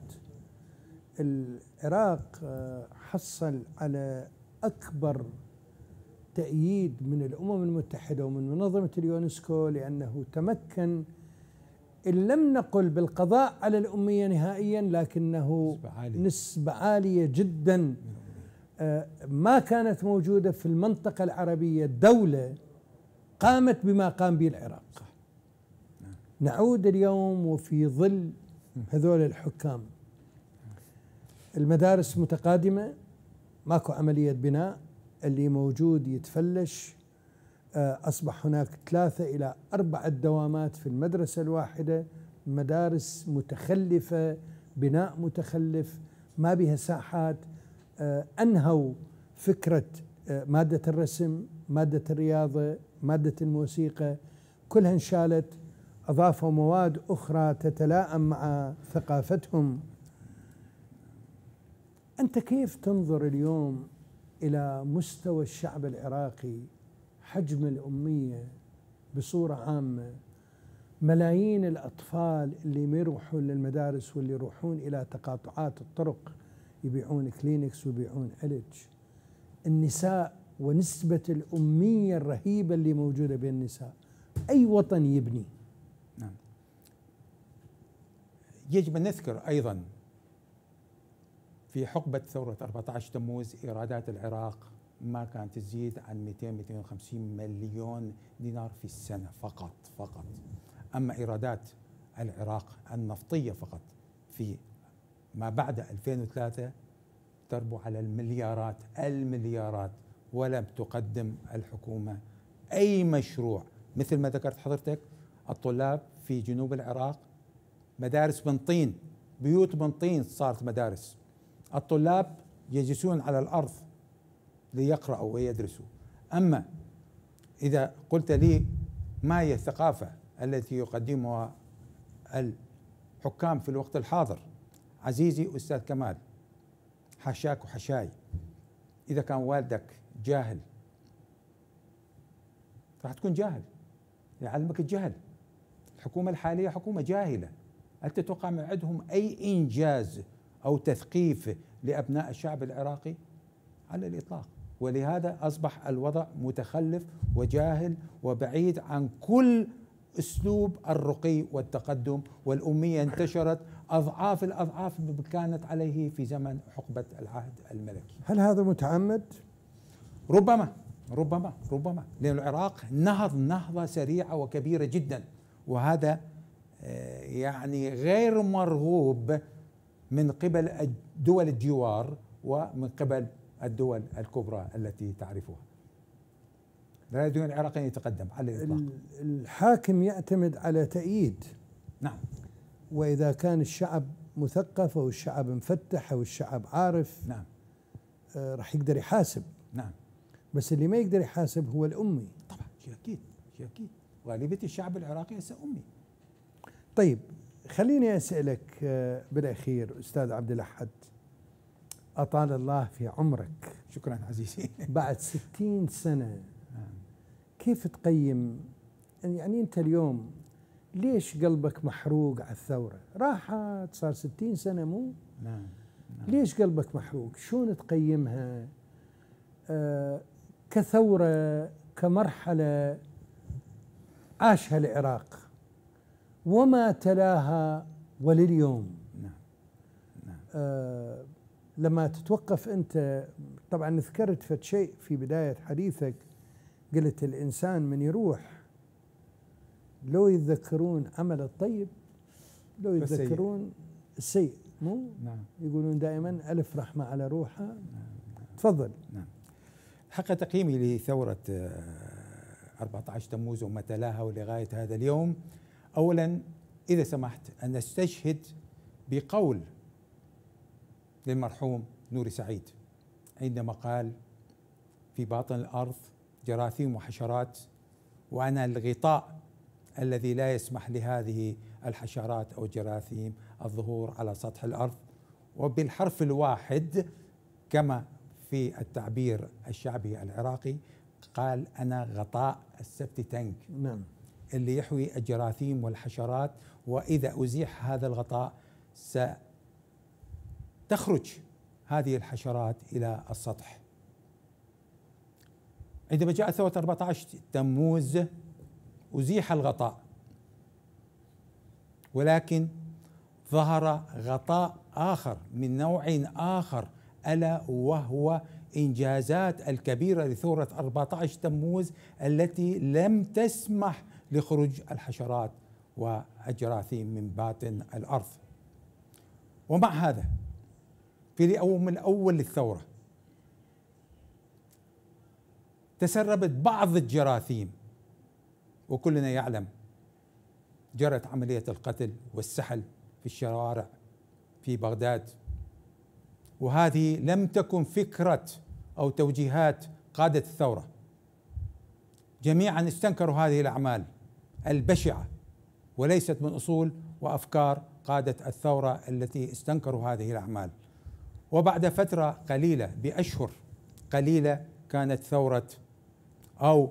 العراق حصل على أكبر تأييد من الأمم المتحدة ومن منظمة اليونسكو، لأنه تمكن إن لم نقل بالقضاء على الأمية نهائيا لكنه نسبة عالية, نسبة عالية جدا ما كانت موجودة في المنطقة العربية دولة قامت بما قام به العراق. صح. نعود اليوم وفي ظل هذول الحكام المدارس متقادمة، ماكو عملية بناء، اللي موجود يتفلش، أصبح هناك ثلاثة إلى أربعة دوامات في المدرسة الواحدة، مدارس متخلفة، بناء متخلف، ما بها ساحات. أنهوا فكرة مادة الرسم، مادة الرياضة، مادة الموسيقى، كلها انشالت، أضافوا مواد أخرى تتلائم مع ثقافتهم. أنت كيف تنظر اليوم إلى مستوى الشعب العراقي، حجم الأمية بصورة عامة، ملايين الأطفال اللي ما يروحون للمدارس واللي يروحون إلى تقاطعات الطرق يبيعون كلينكس ويبيعون علاج، النساء ونسبة الأمية الرهيبة اللي موجودة بين النساء، أي وطن يبني؟ نعم. يجب أن نذكر أيضا في حقبة ثورة أربعة عشر تموز إيرادات العراق ما كانت تزيد عن مئتين مئتين وخمسين مليون دينار في السنة فقط فقط. أما إيرادات العراق النفطية فقط في ما بعد ألفين وثلاثة تربو على المليارات المليارات، ولم تقدم الحكومة أي مشروع. مثل ما ذكرت حضرتك، الطلاب في جنوب العراق مدارس من طين، بيوت من طين صارت مدارس، الطلاب يجلسون على الأرض ليقرأوا ويدرسوا. أما إذا قلت لي ما هي الثقافة التي يقدمها الحكام في الوقت الحاضر، عزيزي أستاذ كمال، حاشاك وحشاي، إذا كان والدك جاهل راح تكون جاهل، يعلمك الجهل. الحكومة الحالية حكومة جاهلة، هل تتوقع من عندهم أي إنجاز أو تثقيف لأبناء الشعب العراقي؟ على الإطلاق. ولهذا أصبح الوضع متخلف وجاهل وبعيد عن كل أسلوب الرقي والتقدم، والأمية انتشرت أضعاف الأضعاف مما كانت عليه في زمن حقبة العهد الملكي. هل هذا متعمد؟ ربما ربما ربما لأن العراق نهض نهضة سريعة وكبيرة جدا، وهذا يعني غير مرغوب من قبل دول الجوار ومن قبل الدول الكبرى التي تعرفها. لا يريدون العراق أن يتقدم على الإطلاق. الحاكم يعتمد على تأييد. نعم. وإذا كان الشعب مثقف أو الشعب مفتح أو الشعب عارف، نعم، آه راح يقدر يحاسب. نعم. بس اللي ما يقدر يحاسب هو الأمي. طبعا، شيء أكيد شيء أكيد. غالبية الشعب العراقي هسه أمي. طيب خليني أسألك آه بالأخير أستاذ عبد الأحد، أطال الله في عمرك. شكرا عزيزي. بعد ستين سنة كيف تقيم، يعني أنت اليوم ليش قلبك محروق على الثورة؟ راحت صار ستين سنة مو؟ نعم. نعم. ليش قلبك محروق؟ شلون تقيمها آه كثورة، كمرحلة عاشها العراق وما تلاها ولليوم؟ نعم. نعم. آه لما تتوقف أنت، طبعا ذكرت فد شيء في بداية حديثك، قلت الإنسان من يروح لو يتذكرون عمل الطيب لو يتذكرون السيء، مو نعم. يقولون دائما ألف رحمة على روحها. نعم. تفضل. نعم. حق تقييمي لثورة أربعة عشر تموز وما تلاها ولغاية هذا اليوم، أولا إذا سمحت أن نستشهد بقول للمرحوم نوري سعيد عندما قال: في باطن الأرض جراثيم وحشرات، وأنا الغطاء الذي لا يسمح لهذه الحشرات أو الجراثيم الظهور على سطح الأرض. وبالحرف الواحد كما في التعبير الشعبي العراقي قال: أنا غطاء السبت تانك. نعم. اللي يحوي الجراثيم والحشرات، وإذا أزيح هذا الغطاء ستخرج هذه الحشرات إلى السطح. عندما جاءت ثورة أربعة عشر تموز أزيح الغطاء، ولكن ظهر غطاء آخر من نوع آخر، ألا وهو إنجازات الكبيرة لثورة أربعة عشر تموز التي لم تسمح لخروج الحشرات والجراثيم من باطن الأرض. ومع هذا في اليوم الأول للثورة تسربت بعض الجراثيم، وكلنا يعلم جرت عملية القتل والسحل في الشوارع في بغداد، وهذه لم تكن فكرة أو توجيهات قادة الثورة. جميعا استنكروا هذه الأعمال البشعة، وليست من أصول وأفكار قادة الثورة التي استنكروا هذه الأعمال. وبعد فترة قليلة بأشهر قليلة كانت ثورة أو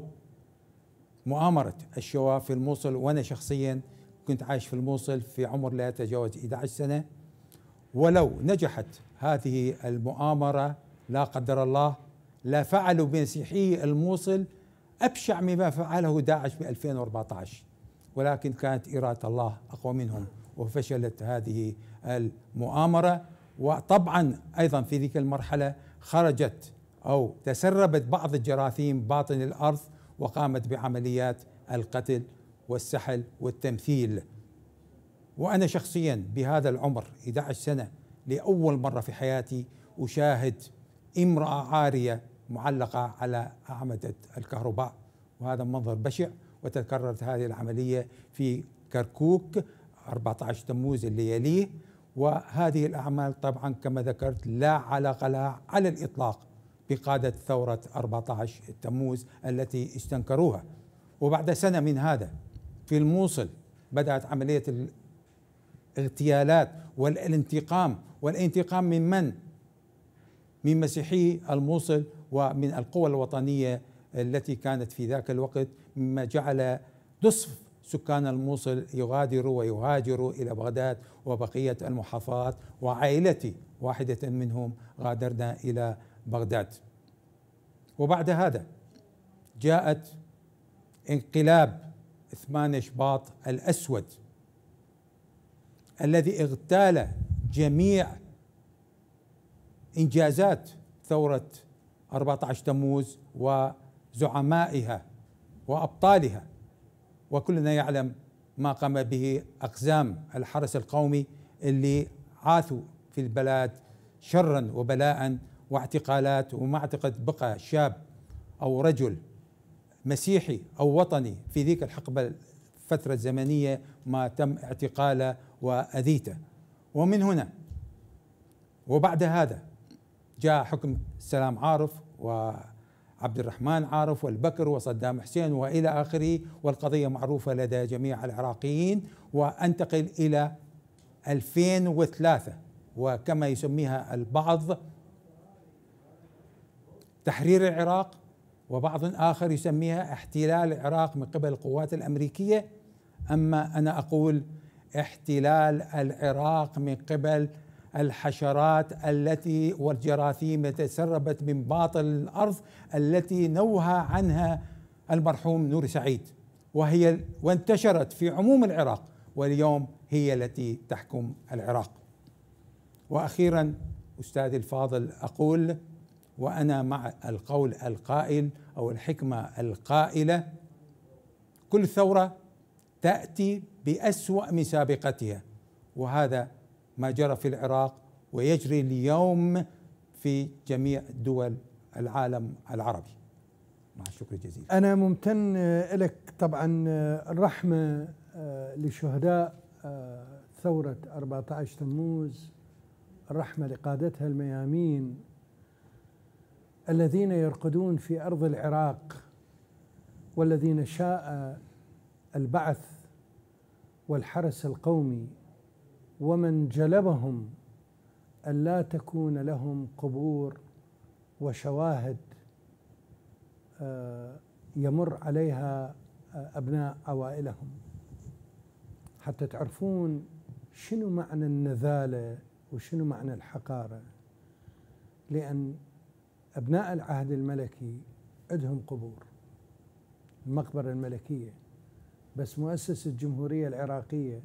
مؤامرة الشواء في الموصل، وأنا شخصيا كنت عايش في الموصل في عمر لا يتجاوز إحدى عشرة سنة. ولو نجحت هذه المؤامرة لا قدر الله لفعلوا بمسيحي الموصل أبشع مما فعله داعش في ألفين وأربعة عشر، ولكن كانت إرادة الله أقوى منهم وفشلت هذه المؤامرة. وطبعا أيضا في ذيك المرحلة خرجت أو تسربت بعض الجراثيم باطن الأرض وقامت بعمليات القتل والسحل والتمثيل. وأنا شخصيا بهذا العمر إحدى عشرة سنة لأول مرة في حياتي أشاهد امرأة عارية معلقة على أعمدة الكهرباء، وهذا منظر بشع. وتكررت هذه العملية في كركوك أربعة عشر تموز اللي يليه. وهذه الأعمال طبعا كما ذكرت لا علاقة لها على الإطلاق بقادة ثورة أربعة عشر تموز التي استنكروها. وبعد سنة من هذا في الموصل بدأت عملية الاغتيالات والانتقام، والانتقام من من؟ من مسيحي الموصل ومن القوى الوطنية التي كانت في ذاك الوقت، مما جعل نصف سكان الموصل يغادروا ويهاجروا إلى بغداد وبقية المحافظات، وعائلتي واحدة منهم غادرنا إلى بغداد. وبعد هذا جاءت انقلاب ثمانية شباط الأسود الذي اغتال جميع إنجازات ثورة أربعة عشر تموز وزعمائها وأبطالها. وكلنا يعلم ما قام به أقزام الحرس القومي اللي عاثوا في البلاد شرا وبلاء واعتقالات. وما أعتقد بقى شاب أو رجل مسيحي أو وطني في ذيك الحقبة الفترة الزمنية ما تم اعتقاله وأذيته. ومن هنا وبعد هذا جاء حكم سلام عارف وعبد الرحمن عارف والبكر وصدام حسين وإلى آخره، والقضية معروفة لدى جميع العراقيين. وأنتقل إلى ألفين وثلاثة وكما يسميها البعض تحرير العراق، وبعض آخر يسميها احتلال العراق من قبل القوات الأمريكية. أما أنا أقول احتلال العراق من قبل الحشرات التي والجراثيم التي تسربت من باطن الأرض التي نوه عنها المرحوم نوري سعيد، وهي وانتشرت في عموم العراق، واليوم هي التي تحكم العراق. وأخيرا أستاذي الفاضل أقول وأنا مع القول القائل أو الحكمة القائلة: كل ثورة تأتي بأسوأ من سابقتها، وهذا ما جرى في العراق ويجري اليوم في جميع دول العالم العربي. مع الشكر الجزيل. أنا ممتن لك طبعا. الرحمة لشهداء ثورة أربعة عشر تموز، الرحمة لقادتها الميامين الذين يرقدون في أرض العراق، والذين شاء البعث والحرس القومي ومن جلبهم أن لا تكون لهم قبور وشواهد يمر عليها أبناء عوائلهم، حتى تعرفون شنو معنى النذالة وشنو معنى الحقارة. لأن أبناء العهد الملكي عندهم قبور، المقبرة الملكية، بس مؤسس الجمهورية العراقية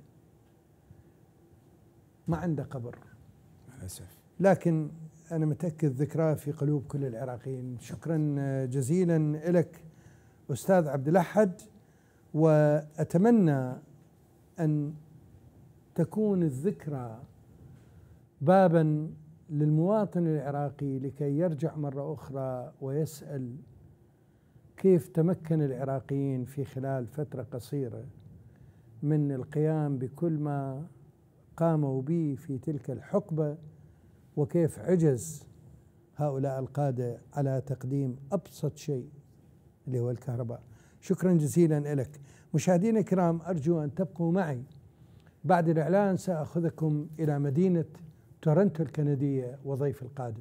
ما عنده قبر للأسف. لكن أنا متأكد ذكراه في قلوب كل العراقيين. شكرا جزيلا لك أستاذ عبد الأحد، وأتمنى أن تكون الذكرى بابا للمواطن العراقي لكي يرجع مرة أخرى ويسأل كيف تمكن العراقيين في خلال فترة قصيرة من القيام بكل ما قاموا به في تلك الحقبة، وكيف عجز هؤلاء القادة على تقديم أبسط شيء اللي هو الكهرباء. شكرا جزيلا لك. مشاهدينا الكرام، أرجو أن تبقوا معي. بعد الإعلان سأخذكم إلى مدينة تورنتو الكندية وضيف القادم.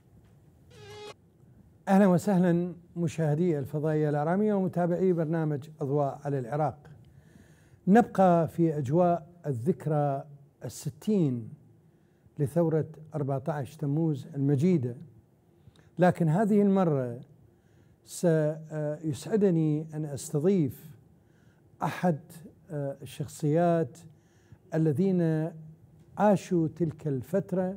أهلا وسهلا مشاهدي الفضائية الإعلامية ومتابعي برنامج أضواء على العراق. نبقى في أجواء الذكرى الستين لثورة أربعة عشر تموز المجيدة، لكن هذه المرة سيسعدني أن أستضيف أحد الشخصيات الذين عاشوا تلك الفترة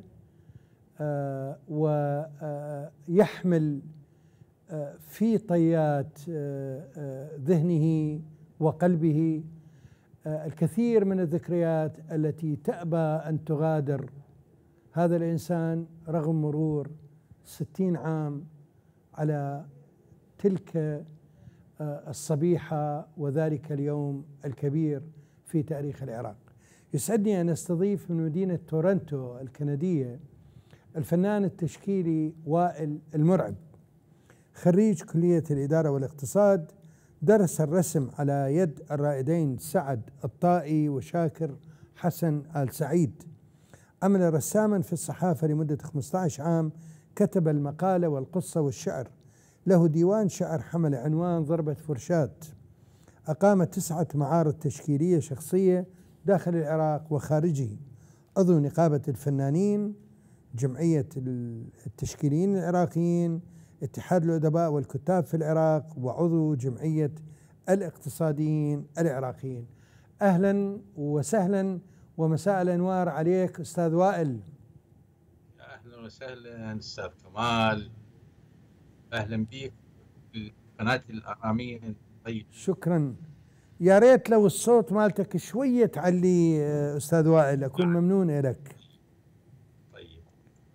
ويحمل في طيات ذهنه وقلبه الكثير من الذكريات التي تأبى أن تغادر هذا الإنسان رغم مرور ستين عام على تلك الصبيحة وذلك اليوم الكبير في تاريخ العراق. يسعدني أن أستضيف من مدينة تورنتو الكندية الفنان التشكيلي وائل المرعب، خريج كلية الإدارة والاقتصاد، درس الرسم على يد الرائدين سعد الطائي وشاكر حسن آل سعيد. عمل رساما في الصحافة لمدة خمسة عشر عام، كتب المقالة والقصة والشعر، له ديوان شعر حمل عنوان ضربة فرشاة. أقام تسعة معارض تشكيلية شخصية داخل العراق وخارجه، عضو نقابة الفنانين، جمعية التشكيليين العراقيين، اتحاد الأدباء والكتاب في العراق، وعضو جمعية الاقتصاديين العراقيين. أهلا وسهلا ومساء الأنوار عليك أستاذ وائل. أهلا وسهلا أستاذ كمال، أهلا بك في قناة الإعلامية. طيب شكرا. يا ريت لو الصوت مالتك شوية تعلي أستاذ وائل، أكون نعم. ممنون لك. طيب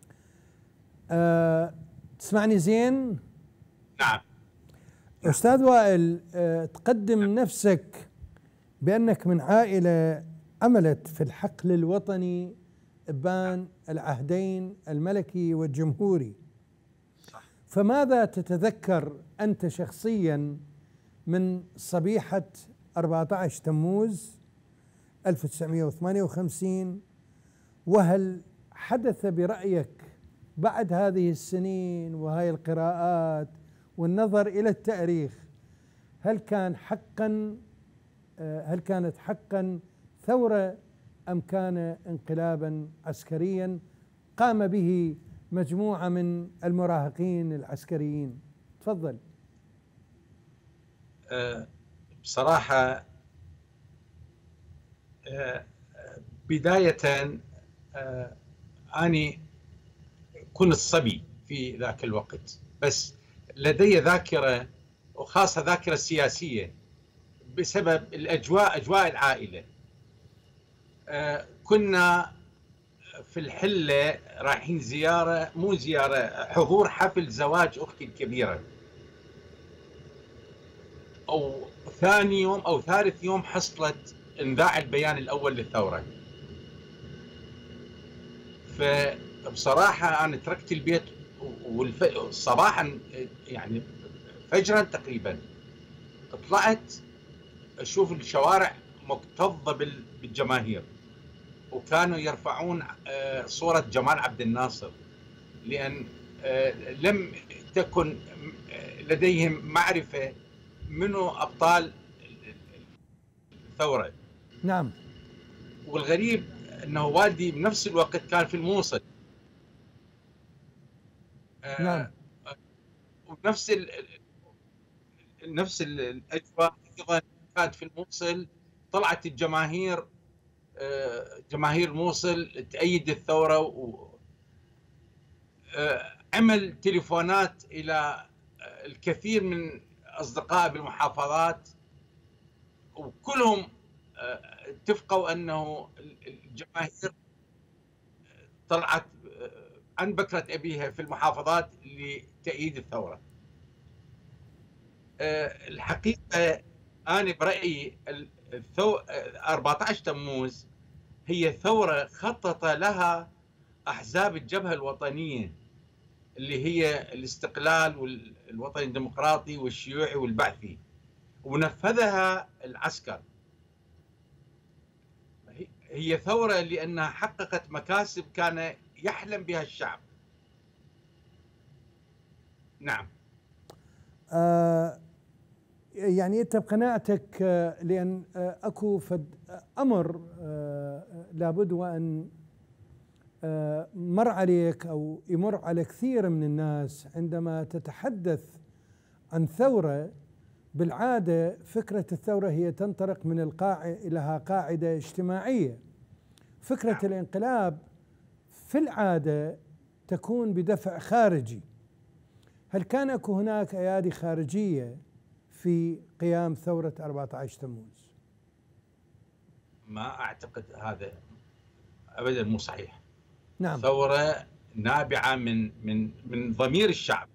أه تسمعني زين؟ نعم. أستاذ وائل، أه تقدم نفسك بأنك من عائلة عملت في الحقل الوطني إبان العهدين الملكي والجمهوري، صح. فماذا تتذكر أنت شخصيا من صبيحة أربعة عشر تموز ألف وتسعمئة وثمانية وخمسين؟ وهل حدث برأيك بعد هذه السنين وهذه القراءات والنظر إلى التاريخ، هل كان حقا هل كانت حقا ثورة أم كان انقلابا عسكريا قام به مجموعة من المراهقين العسكريين؟ تفضل. أه بصراحة أه بداية أه أني كنت صبي في ذاك الوقت، بس لدي ذاكرة وخاصة ذاكرة سياسية بسبب الأجواء، أجواء العائلة. كنا في الحلة رايحين زيارة، مو زيارة، حضور حفل زواج أختي الكبيرة، أو ثاني يوم أو ثالث يوم حصلت انذاع البيان الأول للثورة. فبصراحة أنا تركت البيت صباحا يعني فجرا تقريبا، طلعت أشوف الشوارع مكتظة بالجماهير، وكانوا يرفعون صورة جمال عبد الناصر، لأن لم تكن لديهم معرفة منو أبطال الثورة. نعم. والغريب أنه والدي بنفس الوقت كان في الموصل. نعم. ونفس ال نفس الأجواء أيضا كانت في الموصل. طلعت الجماهير، جماهير الموصل تأيد الثورة، وعمل تليفونات إلى الكثير من أصدقاء بالمحافظات، وكلهم اتفقوا أنه الجماهير طلعت عن بكرة أبيها في المحافظات لتأييد الثورة. الحقيقة أنا برأيي أربعة عشر تموز هي ثورة خطط لها أحزاب الجبهة الوطنية، اللي هي الاستقلال والوطني الديمقراطي والشيوعي والبعثي، ونفذها العسكر. هي ثورة لأنها حققت مكاسب كان يحلم بها الشعب. نعم. آه يعني أنت بقناعتك، آه لأن آه أكو فد أمر آه لابد وأن آه مر عليك أو يمر على كثير من الناس عندما تتحدث عن ثورة. بالعادة فكرة الثورة هي تنطلق من القاعدة لها قاعدة اجتماعية. فكرة الانقلاب في العادة تكون بدفع خارجي. هل كان أكو هناك أيادي خارجية في قيام ثورة أربعة عشر تموز؟ ما أعتقد هذا أبدا، مو صحيح. نعم. ثورة نابعة من من من ضمير الشعب.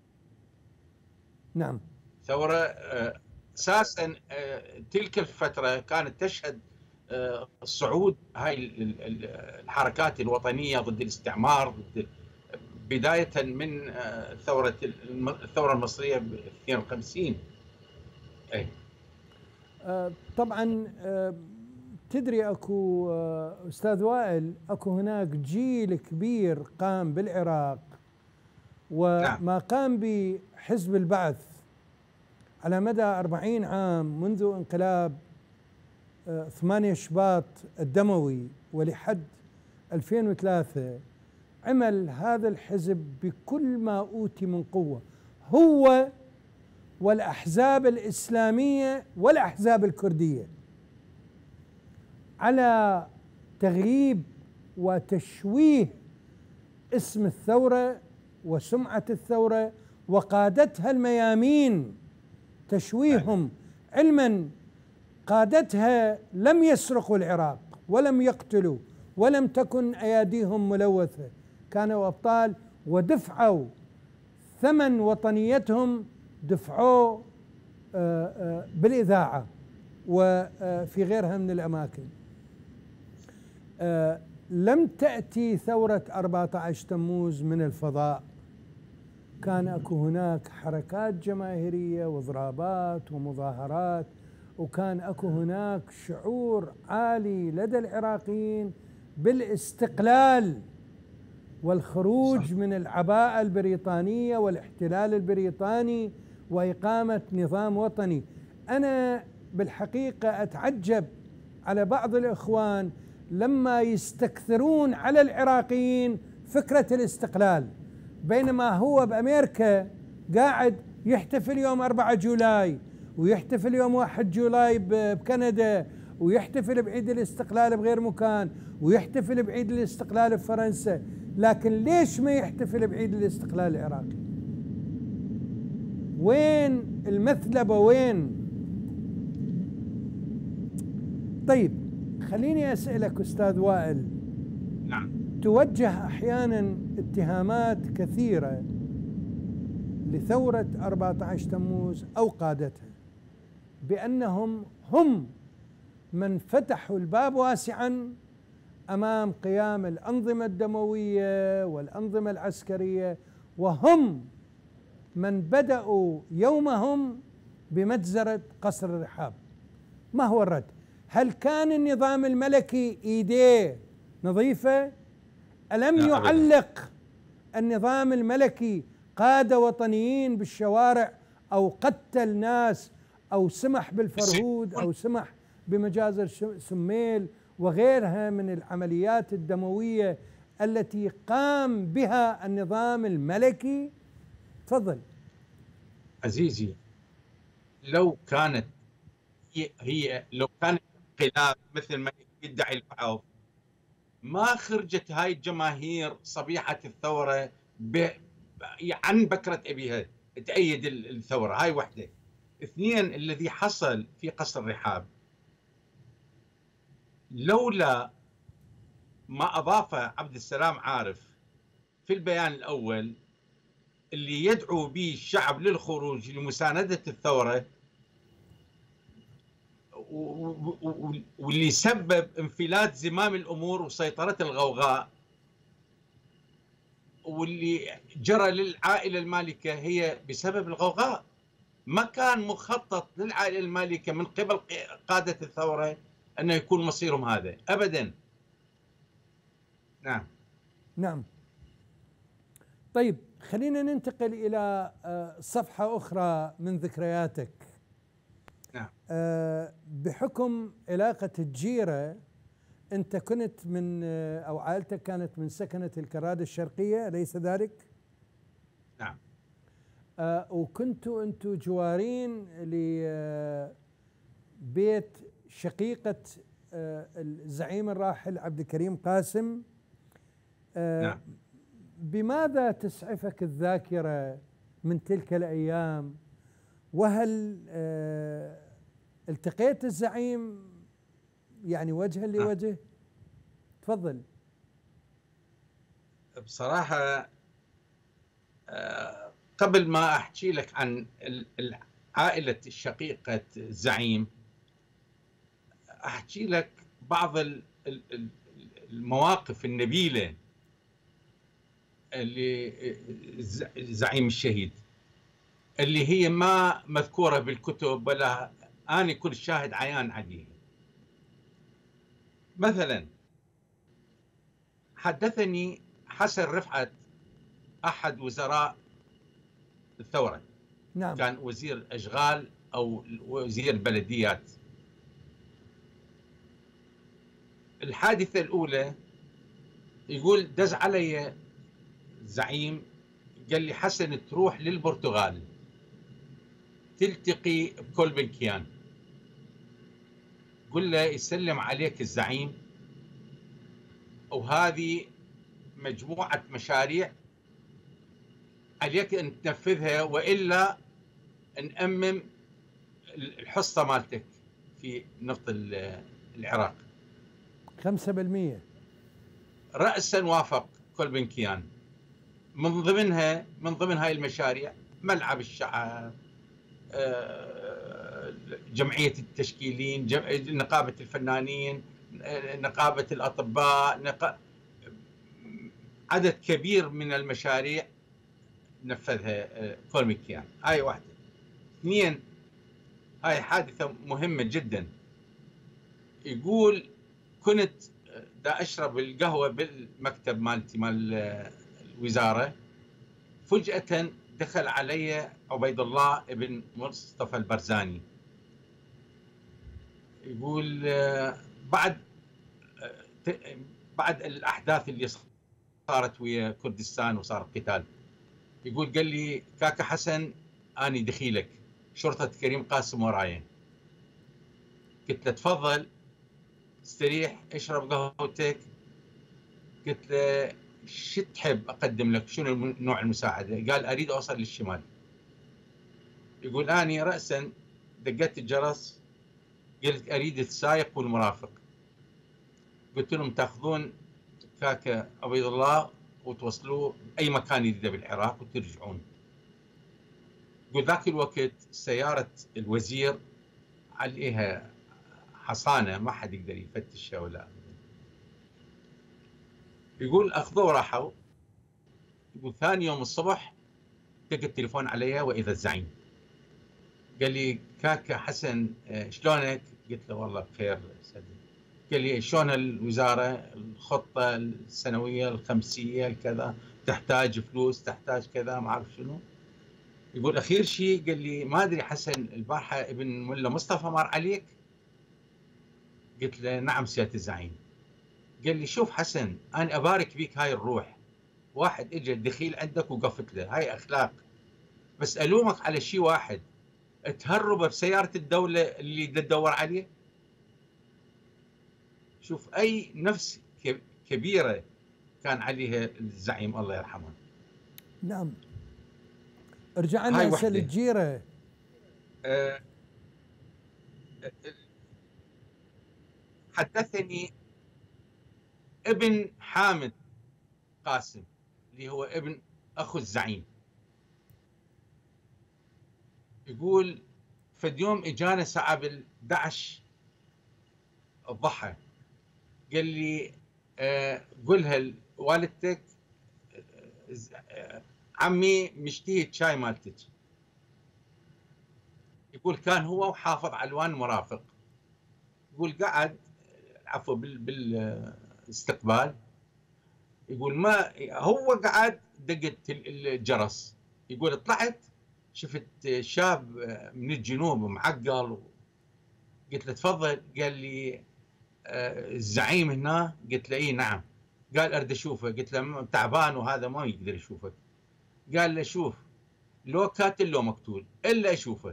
نعم. ثورة أساسا تلك الفترة كانت تشهد صعود هاي الحركات الوطنية ضد الاستعمار، ضد بداية من ثورة الثورة المصرية ب اثنين وخمسين. أي. طبعا تدري أكو أستاذ وائل، أكو هناك جيل كبير قام بالعراق، وما قام بحزب البعث على مدى أربعين عام منذ انقلاب ثمانية شباط الدموي ولحد ألفين وثلاثة. عمل هذا الحزب بكل ما أوتي من قوة، هو والأحزاب الإسلامية والأحزاب الكردية، على تغييب وتشويه اسم الثورة وسمعة الثورة وقادتها الميامين، تشويههم، علما قادتها لم يسرقوا العراق ولم يقتلوا ولم تكن أياديهم ملوثة، كانوا أبطال ودفعوا ثمن وطنيتهم، دفعوا بالإذاعة وفي غيرها من الأماكن. لم تأتي ثورة أربعة عشر تموز من الفضاء، كان أكو هناك حركات جماهيرية وضرابات ومظاهرات، وكان أكو هناك شعور عالي لدى العراقيين بالاستقلال والخروج صح. من العباءة البريطانية والاحتلال البريطاني وإقامة نظام وطني. أنا بالحقيقة أتعجب على بعض الإخوان لما يستكثرون على العراقيين فكرة الاستقلال، بينما هو بأمريكا قاعد يحتفل يوم أربعة جولاي ويحتفل يوم واحد جولاي بكندا ويحتفل بعيد الاستقلال بغير مكان ويحتفل بعيد الاستقلال بفرنسا. لكن ليش ما يحتفل بعيد الاستقلال العراقي؟ وين المثلبة وين؟ طيب خليني أسألك أستاذ وائل. نعم. توجه أحيانا اتهامات كثيرة لثورة أربعة عشر تموز أو قادتها بأنهم هم من فتحوا الباب واسعا أمام قيام الأنظمة الدموية والأنظمة العسكرية، وهم من بدأوا يومهم بمجزرة قصر الرحاب. ما هو الرد؟ هل كان النظام الملكي إيديه نظيفة؟ ألم يعلق النظام الملكي قادة وطنيين بالشوارع أو قتل ناس أو سمح بالفرهود أو سمح بمجازر سميل وغيرها من العمليات الدموية التي قام بها النظام الملكي؟ تفضل. عزيزي، لو كانت هي لو كان انقلاب مثل ما يدعي البعض ما خرجت هاي الجماهير صبيحة الثورة عن بكرة أبيها تأيد الثورة. هاي وحدة. اثنين، الذي حصل في قصر الرحاب لولا ما أضاف عبد السلام عارف في البيان الأول اللي يدعو به الشعب للخروج لمساندة الثورة، واللي سبب انفلات زمام الأمور وسيطرة الغوغاء، واللي جرى للعائلة المالكة هي بسبب الغوغاء. ما كان مخطط للعائلة المالكة من قبل قادة الثورة أنه يكون مصيرهم هذا أبدا. نعم نعم. طيب خلينا ننتقل إلى صفحة أخرى من ذكرياتك. نعم. بحكم علاقة الجيرة، أنت كنت من أو عائلتك كانت من سكنة الكرادة الشرقية أليس ذلك؟ نعم. وكنتوا أنتوا جوارين لبيت شقيقة الزعيم الراحل عبد الكريم قاسم. نعم. بماذا تسعفك الذاكرة من تلك الأيام؟ وهل التقيت الزعيم يعني وجها لوجه؟ تفضل. بصراحة قبل ما أحكي لك عن عائلة الشقيقة الزعيم أحكي لك بعض المواقف النبيلة اللي الزعيم الشهيد اللي هي ما مذكورة بالكتب ولا أنا كل شاهد عيان عليه. مثلا حدثني حسن رفعت أحد وزراء الثورة. نعم. كان وزير الأشغال أو وزير البلديات. الحادثة الأولى يقول دز علي زعيم قال لي حسن تروح للبرتغال تلتقي بكولبنكيان، قل له يسلم عليك الزعيم وهذه مجموعة مشاريع عليك أن تنفذها وإلا نأمم الحصة مالتك في نفط العراق. خمسة بالمئة. رأسا وافق كولبنكيان. من ضمنها من ضمن هاي المشاريع ملعب الشعب، جمعية التشكيلين، نقابة الفنانين، نقابة الأطباء، نق... عدد كبير من المشاريع نفذها كولبنكيان. هاي واحدة. اثنين، هاي حادثة مهمة جدا. يقول كنت دا أشرب القهوة بالمكتب مالتي مال الوزارة، فجأة دخل علي عبيد الله ابن مصطفى البرزاني. يقول بعد بعد الأحداث اللي صارت ويا كردستان وصار قتال، يقول قال لي كاكا حسن أني دخيلك شرطة كريم قاسم وراي. قلت له تفضل استريح اشرب قهوتك. قلت له شو تحب اقدم لك؟ شنو نوع المساعده؟ قال اريد اوصل للشمال. يقول اني راسا دقيت الجرس، قلت اريد السايق والمرافق. قلت لهم تاخذون كاكا عبيد الله وتوصلوه اي مكان يريده بالعراق وترجعون. يقول ذاك الوقت سياره الوزير عليها حصانه ما حد يقدر يفتشها ولا. يقول اخذوه وراحوا. يقول ثاني يوم الصبح دق التليفون علي واذا الزعيم قال لي كاكا حسن شلونك؟ قلت له والله بخير سيدي. قال لي شلون الوزاره؟ الخطه السنويه الخمسيه الكذا، تحتاج فلوس، تحتاج كذا، ما اعرف شنو. يقول اخير شيء قال لي ما ادري حسن البارحه ابن ملا مصطفى مر عليك؟ قلت له نعم سياده الزعيم. قال لي شوف حسن انا ابارك بيك هاي الروح، واحد اجى دخيل عندك وقفت له، هاي اخلاق، بس الومك على شيء واحد، تهرب بسياره الدوله اللي تدور عليه. شوف اي نفس كبيره كان عليها الزعيم الله يرحمه. نعم. رجعنا هسه للجيره. أه حدثني ابن حامد قاسم اللي هو ابن اخو الزعيم، يقول فد يوم اجانا الساعه بال احد عشر الضحى، قال لي أه قلها لوالدتك أه عمي مشتهي الشاي مالتك. يقول كان هو وحافظ علوان مرافق. يقول قعد عفوا بالاستقبال. يقول ما هو قعد دقت الجرس. يقول طلعت شفت شاب من الجنوب معقل، قلت له تفضل. قال لي الزعيم هنا؟ قلت له اي نعم. قال اريد اشوفه. قلت له تعبان وهذا ما يقدر يشوفك. قال له شوف لو كاتل لو مقتول الا اشوفه.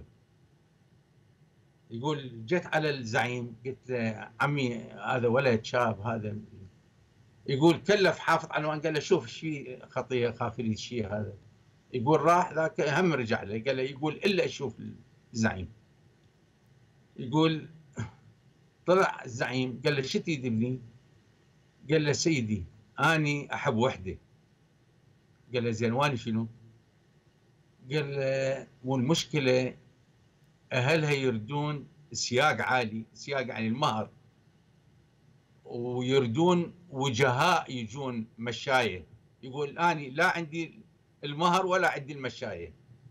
يقول جيت على الزعيم قلت له عمي هذا ولد شاب هذا. يقول كلف حافظ عنوان قال له شوف شيء خطيه خاف لي الشيء هذا. يقول راح ذاك هم رجع له قال له يقول الا اشوف الزعيم. يقول طلع الزعيم قال له شو تريد ابني؟ قال له سيدي اني احب وحده. قال له زين واني شنو؟ قال له والمشكله اهلها يردون سياق عالي، سياق يعني المهر، ويردون وجهاء يجون مشايه. يقول اني لا عندي المهر ولا عندي المشايه.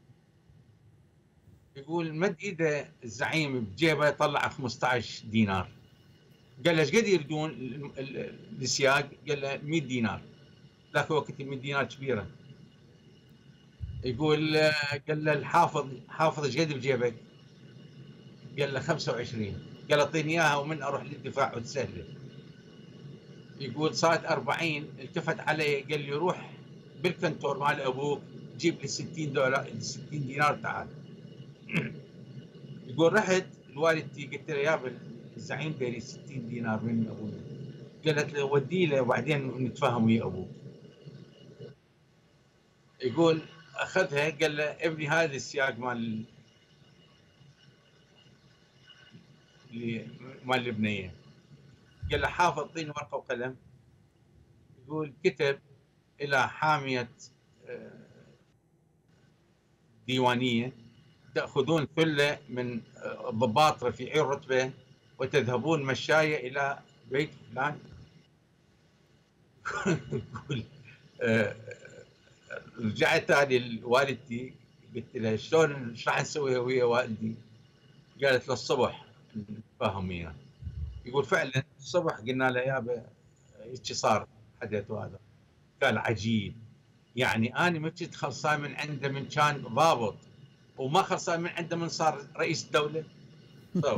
يقول مد ايده الزعيم بجيبه طلع خمسة عشر دينار. قال له ايش قد يردون السياق؟ قال له مئة دينار. ذاك الوقت مئة دينار كبيره. يقول قال له الحافظ حافظ ايش قد بجيبك؟ قال له خمسة وعشرين. قال اعطيني اياها ومن اروح للدفاع وتسهله. يقول صارت أربعين. التفت علي قال لي روح بالكنتور مال ابوك جيب لي ستين دولار ستين دينار تعال. يقول رحت لوالدتي قلت له يابا الزعيم داري ستين دينار من ابونا. قالت له ودي له وبعدين نتفاهم ويا ابوك. يقول اخذها قال له ابني هذا السياق مال مال البنيه. قال له حافظ اعطيني ورقه وقلم. يقول كتب الى حاميه ديوانيه تاخذون ثله من ضباط رفيعي الرتبه وتذهبون مشايه الى بيت فلان. يقول رجعت تالي لوالدتي قلت لها شلون ايش راح نسوي ويا والدي؟ قالت له الصبح نتفاهم وياه. يقول فعلا الصبح قلنا له يابا هيك صار حدث هذا. قال عجيب يعني انا ما كنت خلصان من عنده من كان ضابط وما خلصان من عنده من صار رئيس دوله. طول.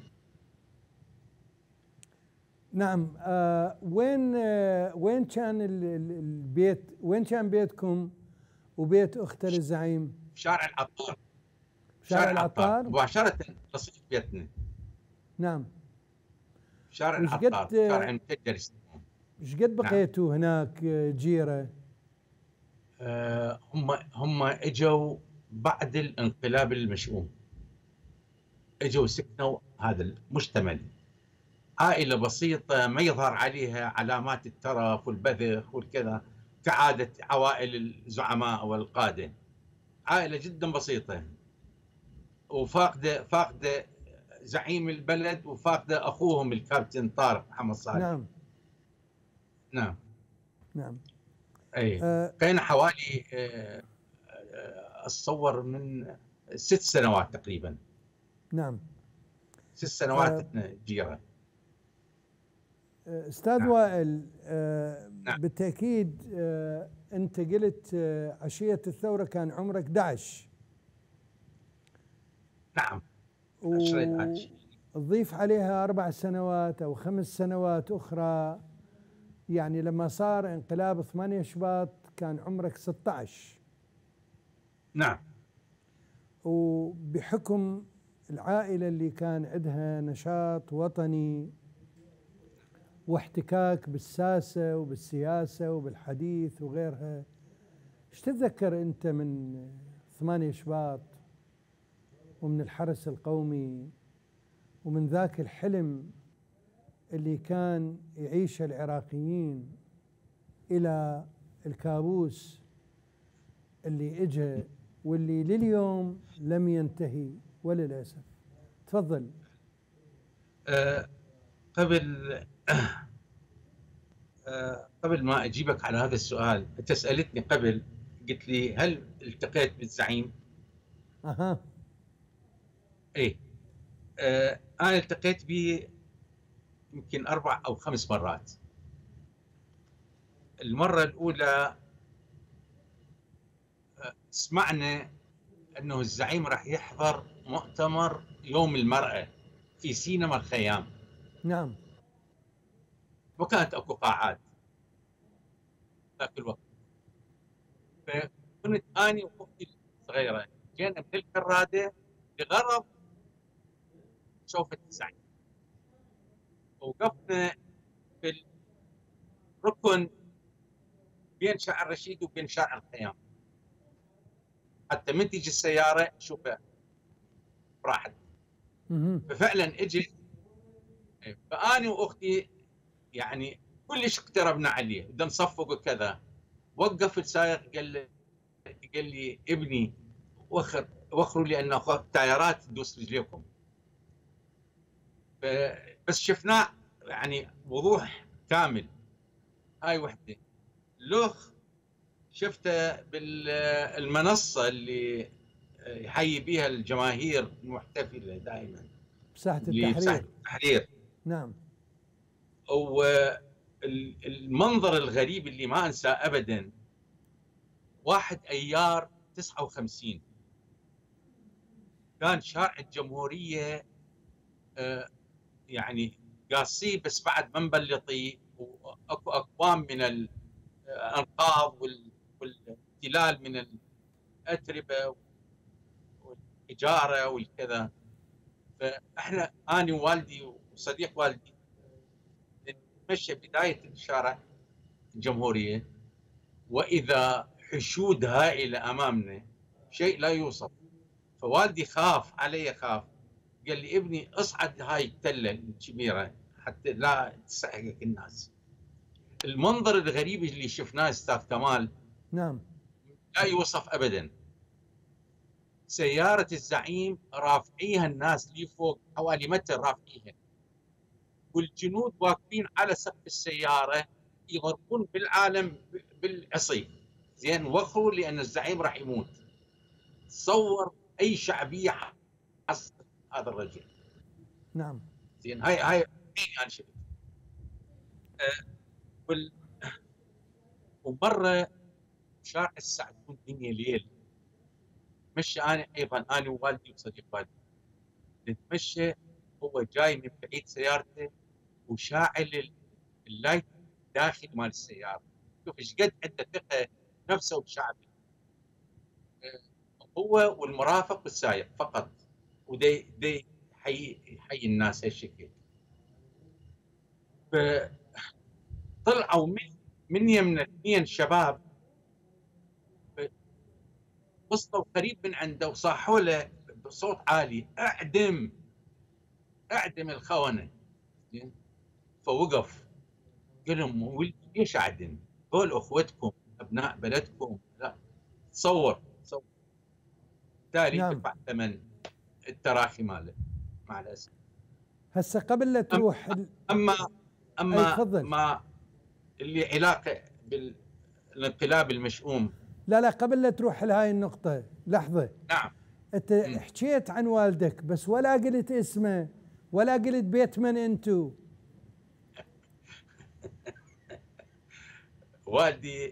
نعم. آه وين آه وين كان البيت؟ وين كان بيتكم وبيت اخت الزعيم؟ شارع العطار. شارع العطار مباشره رصيف بيتنا. نعم. شارع العطار شارع المتجر. ايش قد بقيتوا نعم. هناك جيرة؟ آه هم هم اجوا بعد الانقلاب المشؤوم، اجوا سكنوا هذا المجتمع. عائلة بسيطة ما يظهر عليها علامات الترف والبذخ والكذا كعادة عوائل الزعماء والقادة. عائلة جدا بسيطة، وفاقدة فاقدة زعيم البلد، وفاقدة أخوهم الكابتن طارق محمد صالح. نعم نعم نعم. أي أه كان حوالي أه أتصور من ست سنوات تقريبا. نعم ست سنوات أه جيرة. أستاذ نعم. وائل، أه نعم. بالتأكيد أه أنت قلت أه عشية الثورة كان عمرك أحد عشر. نعم. وتضيف عليها أربع سنوات أو خمس سنوات أخرى، يعني لما صار انقلاب ثمانية شباط كان عمرك ستة عشر. نعم. وبحكم العائلة اللي كان عندها نشاط وطني واحتكاك بالساسة وبالسياسة وبالحديث وغيرها، ايش تتذكر أنت من ثمانية شباط ومن الحرس القومي ومن ذاك الحلم اللي كان يعيشه العراقيين إلى الكابوس اللي اجى واللي لليوم لم ينتهي وللأسف؟ تفضل. أه قبل أه قبل ما أجيبك على هذا السؤال، أنت سألتني قبل، قلت لي هل التقيت بالزعيم؟ أها. إيه. أه أنا التقيت به يمكن أربع أو خمس مرات. المرة الأولى سمعنا أنه الزعيم راح يحضر مؤتمر يوم المرأة في سينما الخيام. نعم. وكانت أكو قاعات ذاك الوقت، فكنت أنا وأختي الصغيرة جينا من الكرادة لغرض شوفة الزعيم. وقفنا في الركن بين شارع الرشيد وبين شارع الخيام حتى من تيجي السيارة نشوفها راحت. ففعلا اجت، فأنا وأختي يعني كلش اقتربنا عليه بدنا نصفق وكذا. وقف السائق قال لي قال لي ابني وخر وخروا لي أن التايرات تدوس رجليكم. بس شفناه يعني وضوح كامل. هاي وحده. لوخ شفته بالمنصة اللي يحيي بها الجماهير المحتفلة دائما، بساحة التحرير. بساحة التحرير. نعم. والمنظر الغريب اللي ما أنساه أبدا، واحد أيار تسعة وخمسين كان شارع الجمهورية يعني قاصيه بس بعد ما مبلطيه، واكو اكوام من الانقاض والتلال من الاتربه والحجاره والكذا. فاحنا انا ووالدي وصديق والدي نتمشى بدايه الشارع الجمهوريه، واذا حشود هائله امامنا شيء لا يوصف. فوالدي خاف علي، خاف، قال لي ابني اصعد هاي التله الكبيره حتى لا تستحقك الناس. المنظر الغريب اللي شفناه استاذ كمال نعم لا يوصف ابدا. سياره الزعيم رافعيها الناس لي فوق حوالي متر رافعيها، والجنود واقفين على سقف السياره يضربون بالعالم بالعصي. زين وخروا لان الزعيم راح يموت. تصور اي شعبيه حصل هذا الرجل. نعم. زين هاي هاي انا شفت. أه وال... ومره شارع السعدون الدنيا ليل، مشى انا ايضا انا ووالدي وصديق والدي نتمشى، هو جاي من بعيد سيارته وشاعل اللايت داخل مال السياره. شوف ايش قد عنده ثقه نفسه وبشعبه. أه هو والمرافق والسائق فقط، ودي دي حي حي الناس هالشكل. طلعوا من من يمنا اثنين شباب وصلوا قريب من عنده وصاحوا له بصوت عالي: اعدم اعدم الخونه. فوقف قال لهم: ليش اعدم؟ هول اخوتكم ابناء بلدكم. لا، تصور تصور بالتالي نعم. دفع ثمن التراخي ماله مع الاسف. هسه قبل لا تروح ال... اما أي اما تفضل. ما اللي علاقه بالانقلاب المشؤوم. لا لا قبل لا تروح لهاي النقطة لحظة. نعم. انت م. حكيت عن والدك بس ولا قلت اسمه ولا قلت بيت من انتو. والدي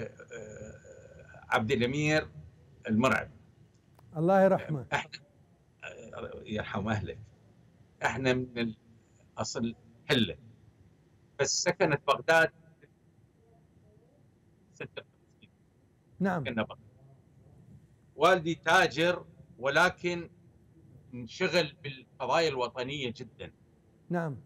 عبد الامير المرعب، الله يرحمه. احنا يرحم اهلك. احنا من الاصل حله بس سكنت بغداد ستة وخمسين. نعم. بغداد. والدي تاجر ولكن انشغل بالقضايا الوطنيه جدا. نعم.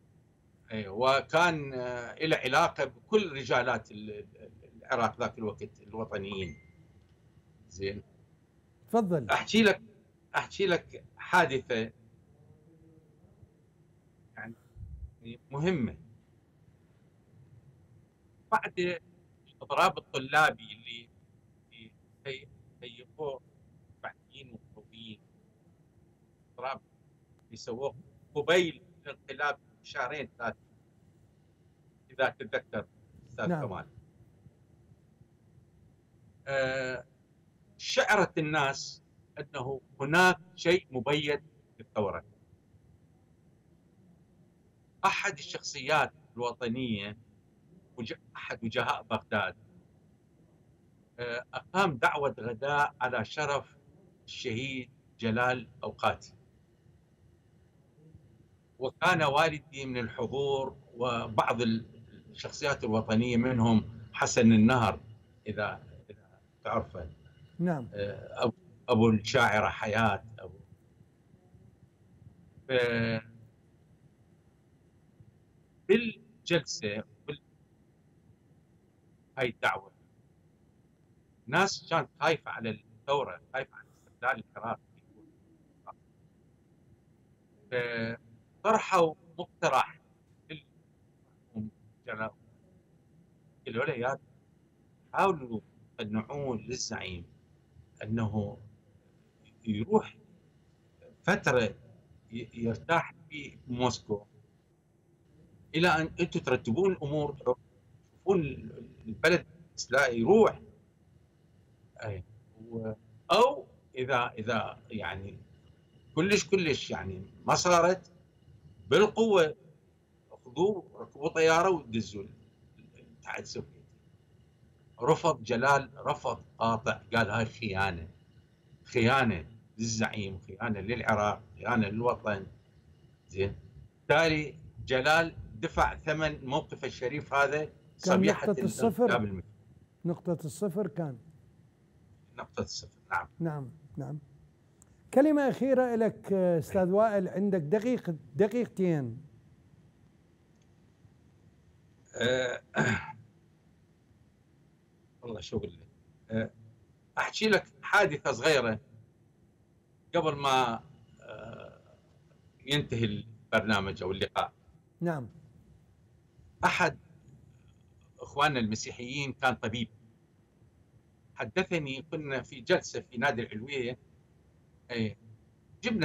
وكان له علاقه بكل رجالات العراق ذاك الوقت الوطنيين. زين. تفضل. احكي لك احكي لك حادثه يعني مهمه. بعد الاضراب الطلابي اللي هيئوه بعدين وقويين، اضراب يسووه قبيل الانقلاب بشهرين ثلاثه اذا تتذكر استاذ نعم. كمال. آه شعرت الناس انه هناك شيء مبيد في الثوره. احد الشخصيات الوطنيه احد وجهاء بغداد آه اقام دعوه غداء على شرف الشهيد جلال اوقاتي، وكان والدي من الحضور وبعض الشخصيات الوطنيه منهم حسن النهر اذا اذا تعرفه. نعم. ابو الشاعره حياه ابو. بالجلسه بال... هاي الدعوه ناس كانت خايفه على الثوره، خايفه على استقلال العراق. طرحوا مقترح للجناب، قالوا له: يا حاولوا تقنعون للزعيم انه يروح فتره يرتاح في موسكو الى ان انتم ترتبون الامور، تشوفون البلد لا يروح. اي او اذا اذا يعني كلش كلش يعني ما صارت بالقوه خذوه ركبوا طياره ودزوا الاتحاد السوفيتي. رفض جلال، رفض قاطع، قال هاي خيانه، خيانه للزعيم، خيانه للعراق، خيانه للوطن. زين. بالتالي جلال دفع ثمن موقفه الشريف هذا. كان نقطة الصفر. المك... نقطة الصفر كان نقطة الصفر. نعم. نعم نعم. كلمة أخيرة لك أستاذ وائل، عندك دقيقة دقيقتين. أه والله شو اقول لك، أه احكي لك حادثة صغيرة قبل ما أه ينتهي البرنامج او اللقاء. نعم. احد اخواننا المسيحيين كان طبيب، حدثني كنا في جلسة في نادي العلوية، اي جبنا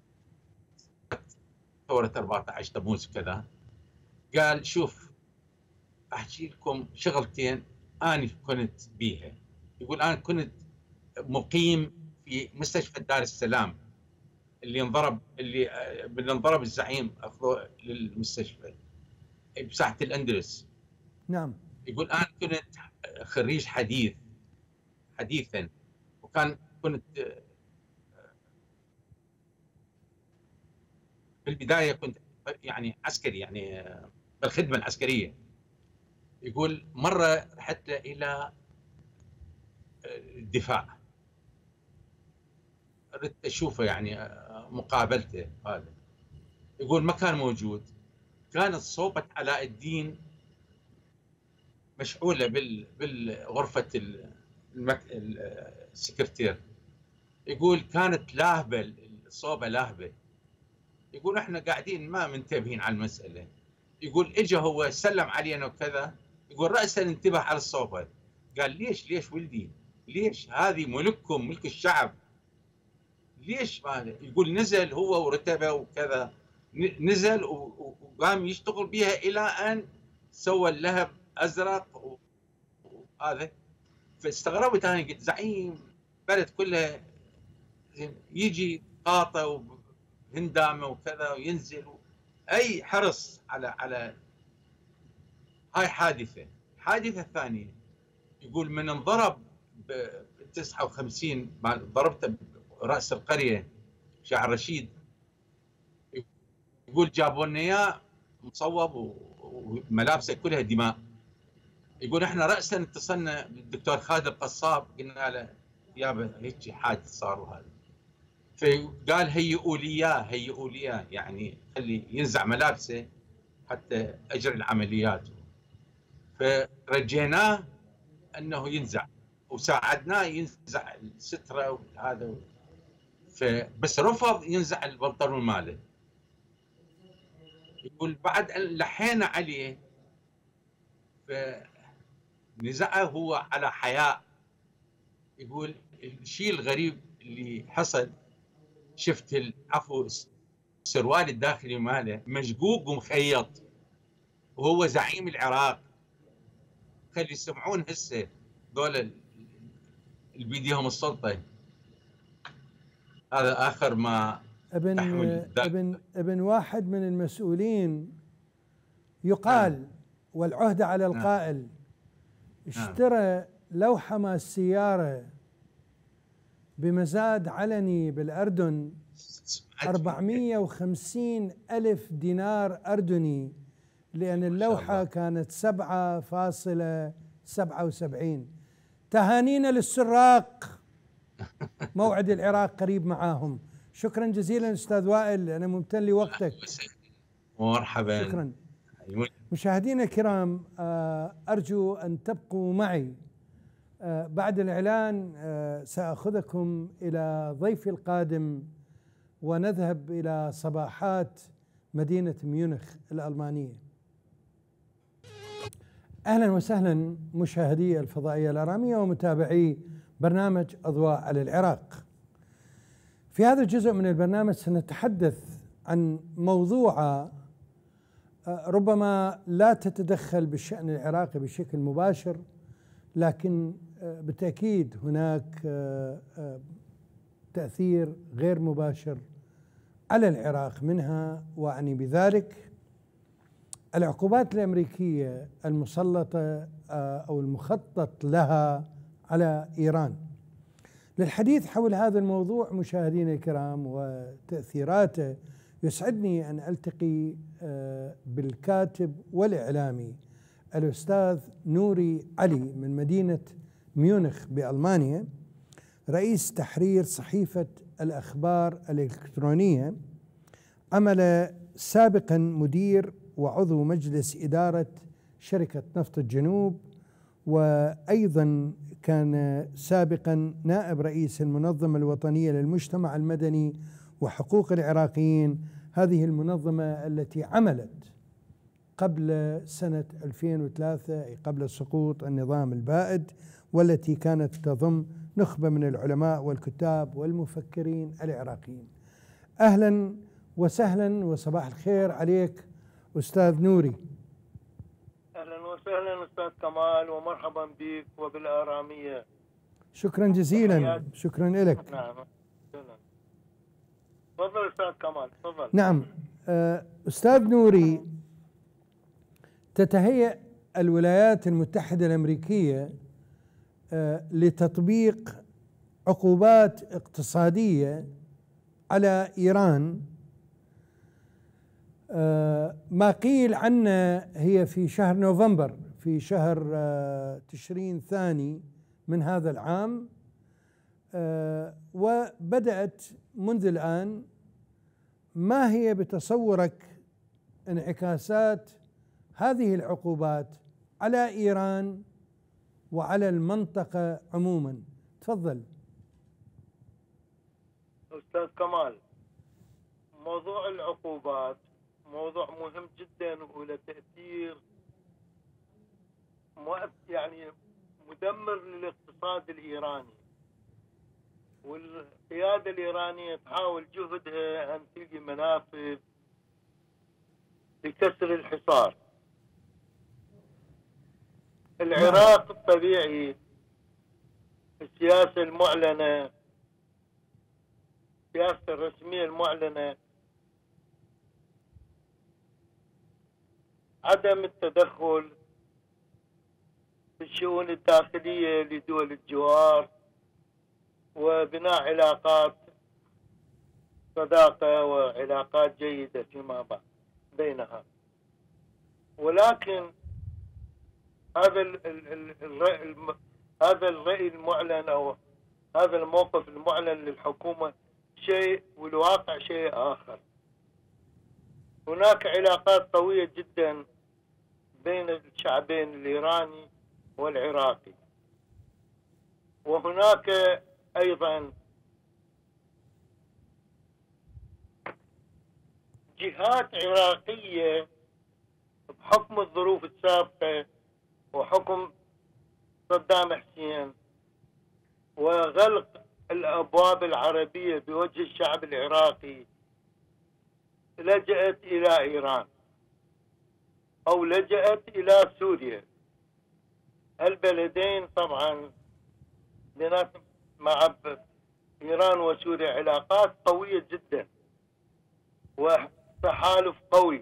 ثورة أربعة عشر تموز كذا. قال: شوف احكي لكم شغلتين انا كنت بيها. يقول: انا كنت مقيم في مستشفى دار السلام اللي انضرب اللي اللي انضرب الزعيم اخذوه للمستشفى بساحة الاندلس. نعم. يقول: انا كنت خريج حديث حديثا، وكان كنت في البدايه كنت يعني عسكري، يعني بالخدمه العسكريه. يقول: مره رحت الى الدفاع، ردت اشوفه يعني مقابلته هذا. يقول: ما كان موجود، كانت صوبة علاء الدين مشعوله بال بالغرفه المك... السكرتير. يقول كانت لاهبه الصوبه لاهبه. يقول احنا قاعدين ما منتبهين على المساله. يقول اجى هو سلم علينا وكذا. يقول راسا انتبه على الصوبه. قال ليش ليش ولدي؟ ليش؟ هذه ملككم، ملك الشعب. ليش ما؟ يقول نزل هو ورتبه وكذا، نزل وقام يشتغل بها الى ان سوى اللهب ازرق وهذا. فاستغربت انا، قلت زعيم بلد كلها يجي قاطه وهندامه وكذا وينزل اي حرص على على هاي حادثه. الحادثه الثانيه يقول من انضرب ب تسعة وخمسين ضربته براس القريه شاعر رشيد. يقول جابوا لنا اياه مصوب وملابسه كلها دماء. يقول احنا راسا اتصلنا بالدكتور خالد القصاب، قلنا له يابا هيك حادث صار وهذا. فقال هيئوا لي اياه هيئوا لي اياه، يعني خلي ينزع ملابسه حتى اجري العمليات. فرجيناه انه ينزع وساعدناه ينزع الستره وهذا، فبس رفض ينزع البنطلون ماله. يقول بعد ان لحينا عليه فنزعه هو على حياء. يقول الشيء الغريب اللي حصل، شفت عفوا السروال الداخلي ماله مشقوق ومخيط وهو زعيم العراق. خلي يسمعون هسه دول اللي بيديهم السلطه. هذا اخر ما ابن ابن ابن واحد من المسؤولين يقال نعم. والعهده على القائل نعم. اشترى لوحه مال السياره بمزاد علني بالاردن أربعمئة وخمسين ألف دينار أردني، لأن اللوحة كانت سبعة فاصلة سبعة وسبعين. تهانينا للسراق، موعد العراق قريب معاهم. شكرا جزيلا أستاذ وائل، أنا ممتن لوقتك. مرحبا. شكرا. مشاهدينا الكرام، أرجو أن تبقوا معي. بعد الإعلان سأخذكم إلى ضيفي القادم ونذهب إلى صباحات مدينة ميونخ الألمانية. أهلا وسهلا مشاهدي الفضائية الآرامية ومتابعي برنامج أضواء على العراق. في هذا الجزء من البرنامج سنتحدث عن موضوع ربما لا تتدخل بالشأن العراقي بشكل مباشر، لكن بالتأكيد هناك تأثير غير مباشر على العراق منها، وأعني بذلك العقوبات الأمريكية المسلطة أو المخطط لها على إيران. للحديث حول هذا الموضوع مشاهدينا الكرام وتأثيراته، يسعدني أن ألتقي بالكاتب والإعلامي الأستاذ نوري علي من مدينة ميونخ بألمانيا، رئيس تحرير صحيفة الأخبار الإلكترونية، عمل سابقا مدير وعضو مجلس إدارة شركة نفط الجنوب، وأيضا كان سابقا نائب رئيس المنظمة الوطنية للمجتمع المدني وحقوق العراقيين، هذه المنظمة التي عملت قبل سنة ألفين وثلاثة أي قبل سقوط النظام البائد، والتي كانت تضم نخبة من العلماء والكتاب والمفكرين العراقيين. أهلا وسهلا وصباح الخير عليك أستاذ نوري. أهلا وسهلا أستاذ كمال، ومرحبا بك وبالآرامية. شكرا جزيلا. شكرا لك. نعم. تفضل أستاذ كمال، تفضل. نعم أستاذ نوري، تتهيأ الولايات المتحدة الأمريكية لتطبيق عقوبات اقتصادية على إيران، ما قيل عنه هي في شهر نوفمبر، في شهر تشرين ثاني من هذا العام، وبدأت منذ الآن. ما هي بتصورك انعكاسات هذه العقوبات على إيران وعلى المنطقة عموما. تفضل. أستاذ كمال، موضوع العقوبات موضوع مهم جدا وله تأثير يعني مدمر للاقتصاد الإيراني، والقيادة الإيرانية تحاول جهدها أن تلقي منافذ لكسر الحصار. العراق الطبيعي، السياسة المعلنة، السياسة الرسمية المعلنة عدم التدخل في الشؤون الداخلية لدول الجوار وبناء علاقات صداقة وعلاقات جيدة فيما بعد بينها. ولكن هذا الرأي هذا الرأي المعلن أو هذا الموقف المعلن للحكومة شيء والواقع شيء آخر. هناك علاقات قوية جدا بين الشعبين الإيراني والعراقي، وهناك أيضا جهات عراقية بحكم الظروف السابقة وحكم صدام حسين وغلق الأبواب العربية بوجه الشعب العراقي لجأت إلى إيران أو لجأت إلى سوريا. البلدين طبعا مع إيران وسوريا علاقات قوية جدا وتحالف قوي.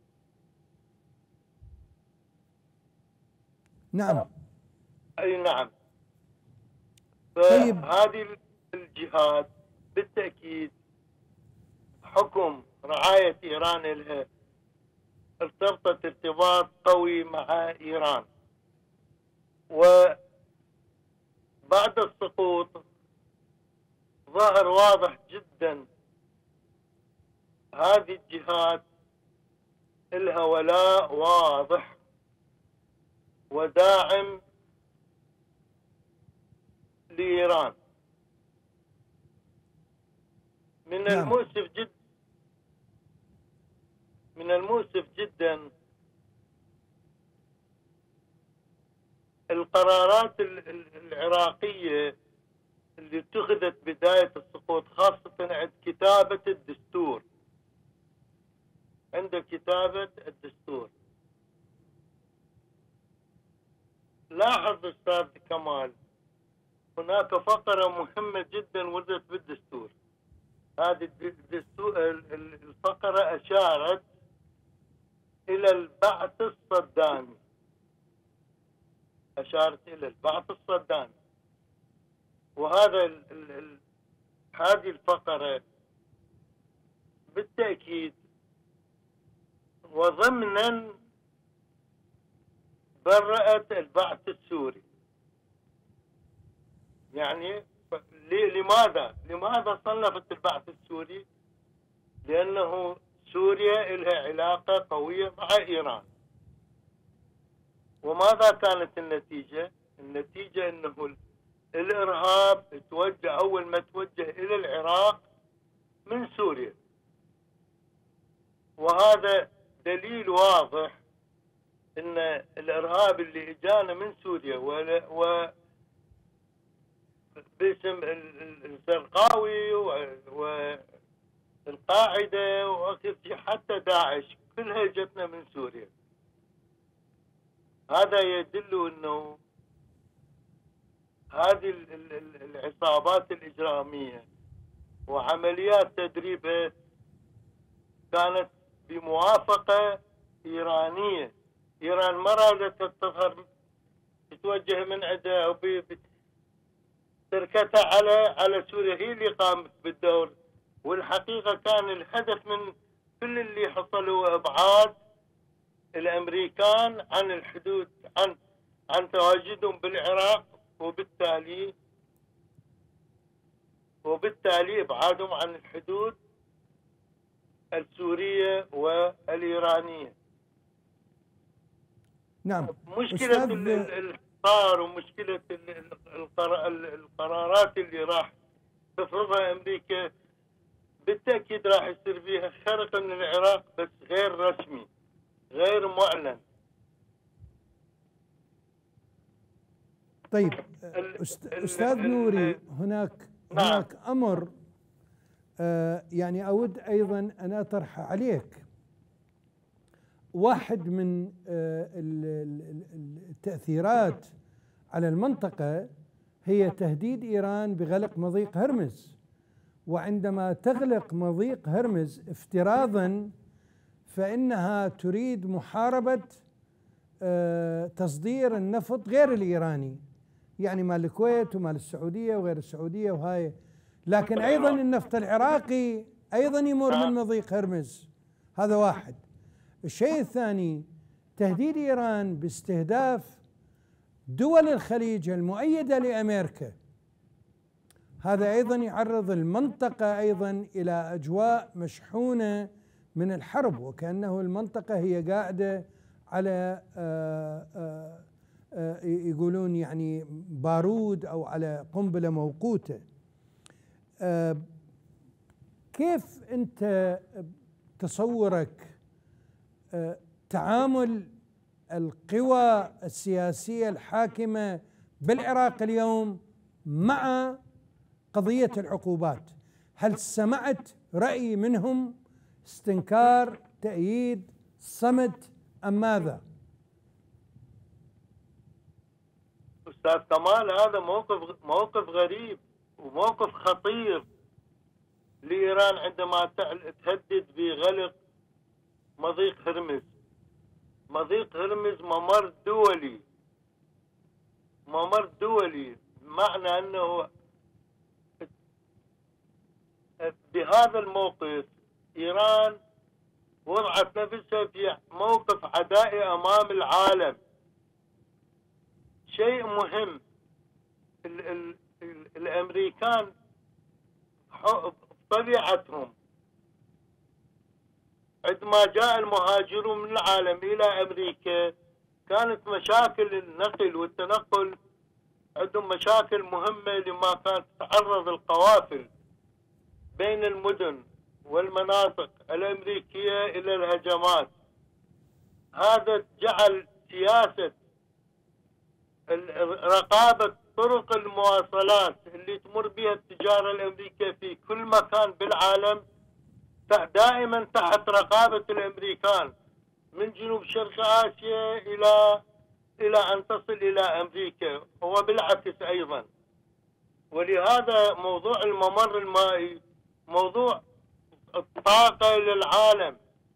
نعم. أي نعم. طيب. فهذه الجهات بالتأكيد حكم رعاية إيران لها ارتبطت ارتباط قوي مع إيران، وبعد السقوط ظهر واضح جدا هذه الجهات لها ولاء واضح وداعم لإيران. من نعم. المؤسف جدا من المؤسف جدا القرارات العراقية اللي اتخذت بداية السقوط، خاصة عند كتابة الدستور. عند كتابة الدستور لاحظ أستاذ كمال هناك فقرة مهمة جدا وردت بالدستور. هذه الدستور الفقرة أشارت إلى البعث الصدامي، أشارت إلى البعث الصدامي. وهذا ال ال ال هذه الفقرة بالتأكيد وضمنا برأت البعث السوري. يعني لماذا؟ لماذا صنفت البعث السوري؟ لأنه سوريا لها علاقة قوية مع إيران. وماذا كانت النتيجة؟ النتيجة أنه الإرهاب توجه أول ما توجه إلى العراق من سوريا، وهذا دليل واضح أن الإرهاب اللي إجانا من سوريا و باسم الزرقاوي والقاعدة وحتى داعش كلها جتنا من سوريا. هذا يدل أنه هذه العصابات الإجرامية وعمليات تدريبها كانت بموافقة إيرانية. إيران ما رادت تظهر تتوجه من عندها أو تركتها على على سوريا، هي اللي قامت بالدور. والحقيقة كان الهدف من كل اللي حصل هو إبعاد الأمريكان عن الحدود، عن عن تواجدهم بالعراق، وبالتالي وبالتالي إبعادهم عن الحدود السورية والإيرانية. نعم. مشكلة الحصار ومشكلة القرارات اللي راح تفرضها أمريكا بالتأكيد راح يصير فيها خرق من العراق، بس غير رسمي غير معلن. طيب أستاذ نوري، هناك هناك أمر آه يعني أود أيضا أن أطرح عليك. واحد من آه التأثيرات على المنطقة هي تهديد إيران بغلق مضيق هرمز، وعندما تغلق مضيق هرمز افتراضا فإنها تريد محاربة آه تصدير النفط غير الإيراني، يعني مال الكويت ومال السعودية وغير السعودية وهاي، لكن أيضا النفط العراقي أيضا يمر من مضيق هرمز. هذا واحد. الشيء الثاني تهديد إيران باستهداف دول الخليج المؤيدة لأمريكا، هذا أيضا يعرض المنطقة أيضا إلى أجواء مشحونة من الحرب، وكأنه المنطقة هي قاعدة على آآ آآ آآ يقولون يعني بارود أو على قنبلة موقوتة. كيف أنت تصورك تعامل القوى السياسية الحاكمة بالعراق اليوم مع قضية العقوبات؟ هل سمعت رأي منهم، استنكار، تأييد، صمت، أم ماذا؟ أستاذ كمال، هذا موقف موقف غريب وموقف خطير لإيران عندما تهدد بغلق مضيق هرمز. مضيق هرمز ممر دولي، ممر دولي، معنى أنه بهذا الموقف إيران وضعت نفسها في موقف عدائي أمام العالم. شيء مهم، ال ال ال الأمريكان طبيعتهم عندما جاء المهاجرون من العالم إلى أمريكا كانت مشاكل النقل والتنقل عندهم مشاكل مهمة لما كانت تتعرض القوافل بين المدن والمناطق الأمريكية إلى الهجمات. هذا جعل سياسة رقابة طرق المواصلات اللي تمر بها التجارة الأمريكية في كل مكان بالعالم دائما تحت رقابة الأمريكان، من جنوب شرق آسيا إلى إلى أن تصل إلى أمريكا وبالعكس أيضا. ولهذا موضوع الممر المائي موضوع الطاقة للعالم،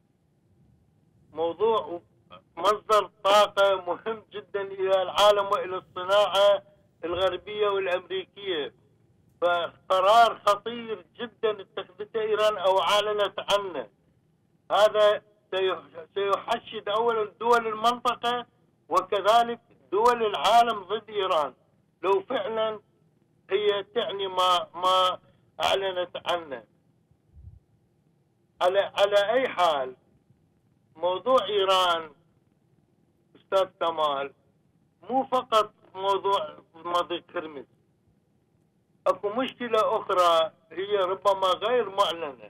موضوع مصدر طاقة مهم جدا إلى العالم وإلى الصناعة الغربية والأمريكية. فقرار خطير جدا اتخذته إيران أو أعلنت عنه. هذا سيحشد أولا دول المنطقة وكذلك دول العالم ضد إيران لو فعلا هي تعني ما ما أعلنت عنه. على على أي حال موضوع إيران أستاذ كمال مو فقط موضوع مضيق هرمز، اكو مشكلة أخرى هي ربما غير معلنة.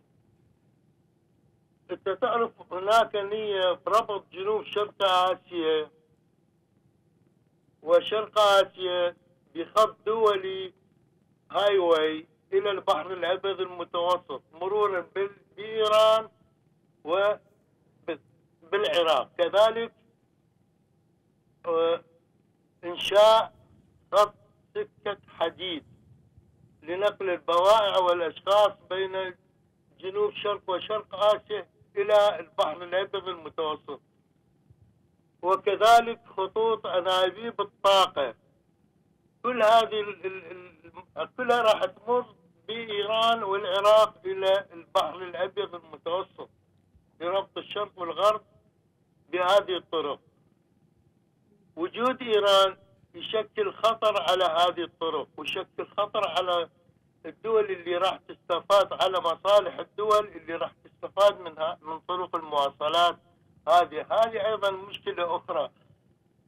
أنت تعرف هناك نية في ربط جنوب شرق آسيا وشرق آسيا بخط دولي هاي واي إلى البحر الأبيض المتوسط مرورا بإيران وبالعراق، كذلك إنشاء خط سكة حديد لنقل البضائع والأشخاص بين جنوب شرق وشرق آسيا إلى البحر الأبيض المتوسط، وكذلك خطوط أنابيب الطاقة. كل هذه ال ال كلها راح تمر بإيران والعراق إلى البحر الأبيض المتوسط لربط الشرق والغرب بهذه الطرق. وجود إيران يشكل خطر على هذه الطرق ويشكل خطر على الدول اللي راح تستفاد، على مصالح الدول اللي راح تستفاد منها من طرق المواصلات. هذه هذه أيضا مشكلة أخرى.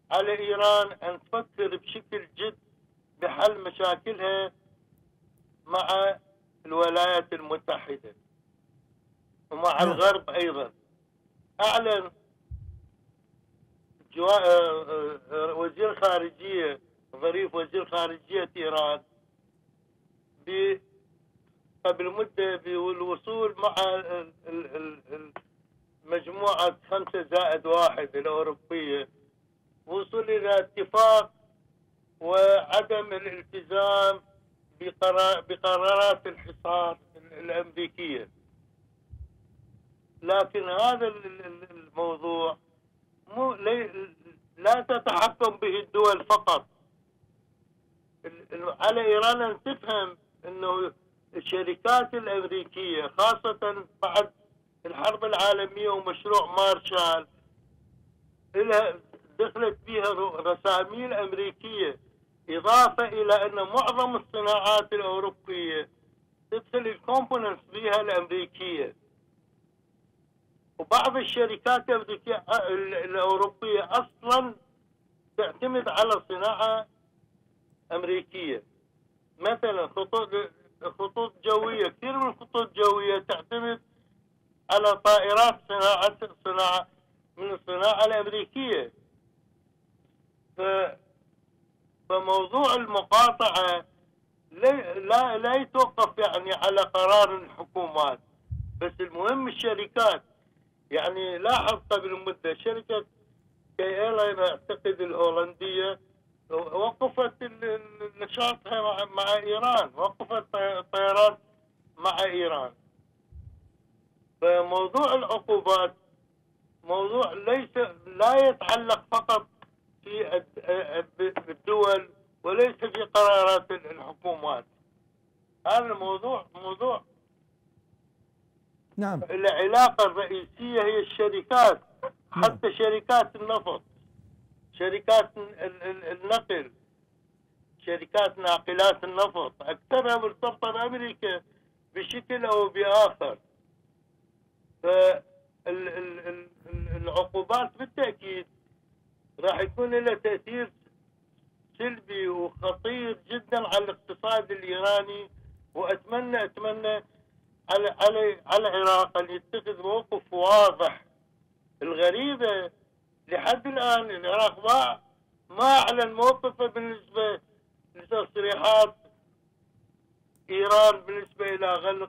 على إيران أن تفكر بشكل جد بحل مشاكلها مع الولايات المتحدة ومع نعم. الغرب أيضا. أعلن وزير خارجية ظريف وزير خارجية إيران قبل مدة بالوصول مع مجموعة خمسة زائد واحد الأوروبية، وصول إلى اتفاق وعدم الالتزام بقرارات الحصار الأمريكية. لكن هذا الموضوع مو لا تتحكم به الدول فقط. على إيران أن تفهم أنه الشركات الأمريكية خاصة بعد الحرب العالمية ومشروع مارشال لها دخلت فيها رساميل أمريكية، إضافة إلى أن معظم الصناعات الأوروبية تدخل الكومبوننتس فيها الأمريكية، وبعض الشركات الأمريكية الأوروبية أصلا تعتمد على صناعة أمريكية. مثلا خطوط خطوط جوية، كثير من الخطوط الجوية تعتمد على طائرات صناعة صناعة من الصناعة الأمريكية. ف فموضوع المقاطعة لا لا يتوقف يعني على قرار الحكومات، بس المهم الشركات. يعني لاحظ قبل مدة شركة كي ايرلاين اعتقد الهولندية وقفت نشاطها مع, مع ايران، وقفت طيران مع ايران. فموضوع العقوبات موضوع ليس لا يتعلق فقط في الدول وليس في قرارات الحكومات. هذا الموضوع موضوع نعم. العلاقة الرئيسية هي الشركات، حتى نعم. شركات النفط، شركات النقل، شركات ناقلات النفط أكثرها مرتبطة بأمريكا بشكل أو بآخر. فالعقوبات بالتأكيد راح يكون لها تأثير سلبي وخطير جدا على الاقتصاد الإيراني، وأتمنى أتمنى على على على العراق أن يتخذ موقف واضح. الغريبة لحد الآن العراق ما ما أعلن موقفه بالنسبة لتصريحات إيران بالنسبة إلى غلق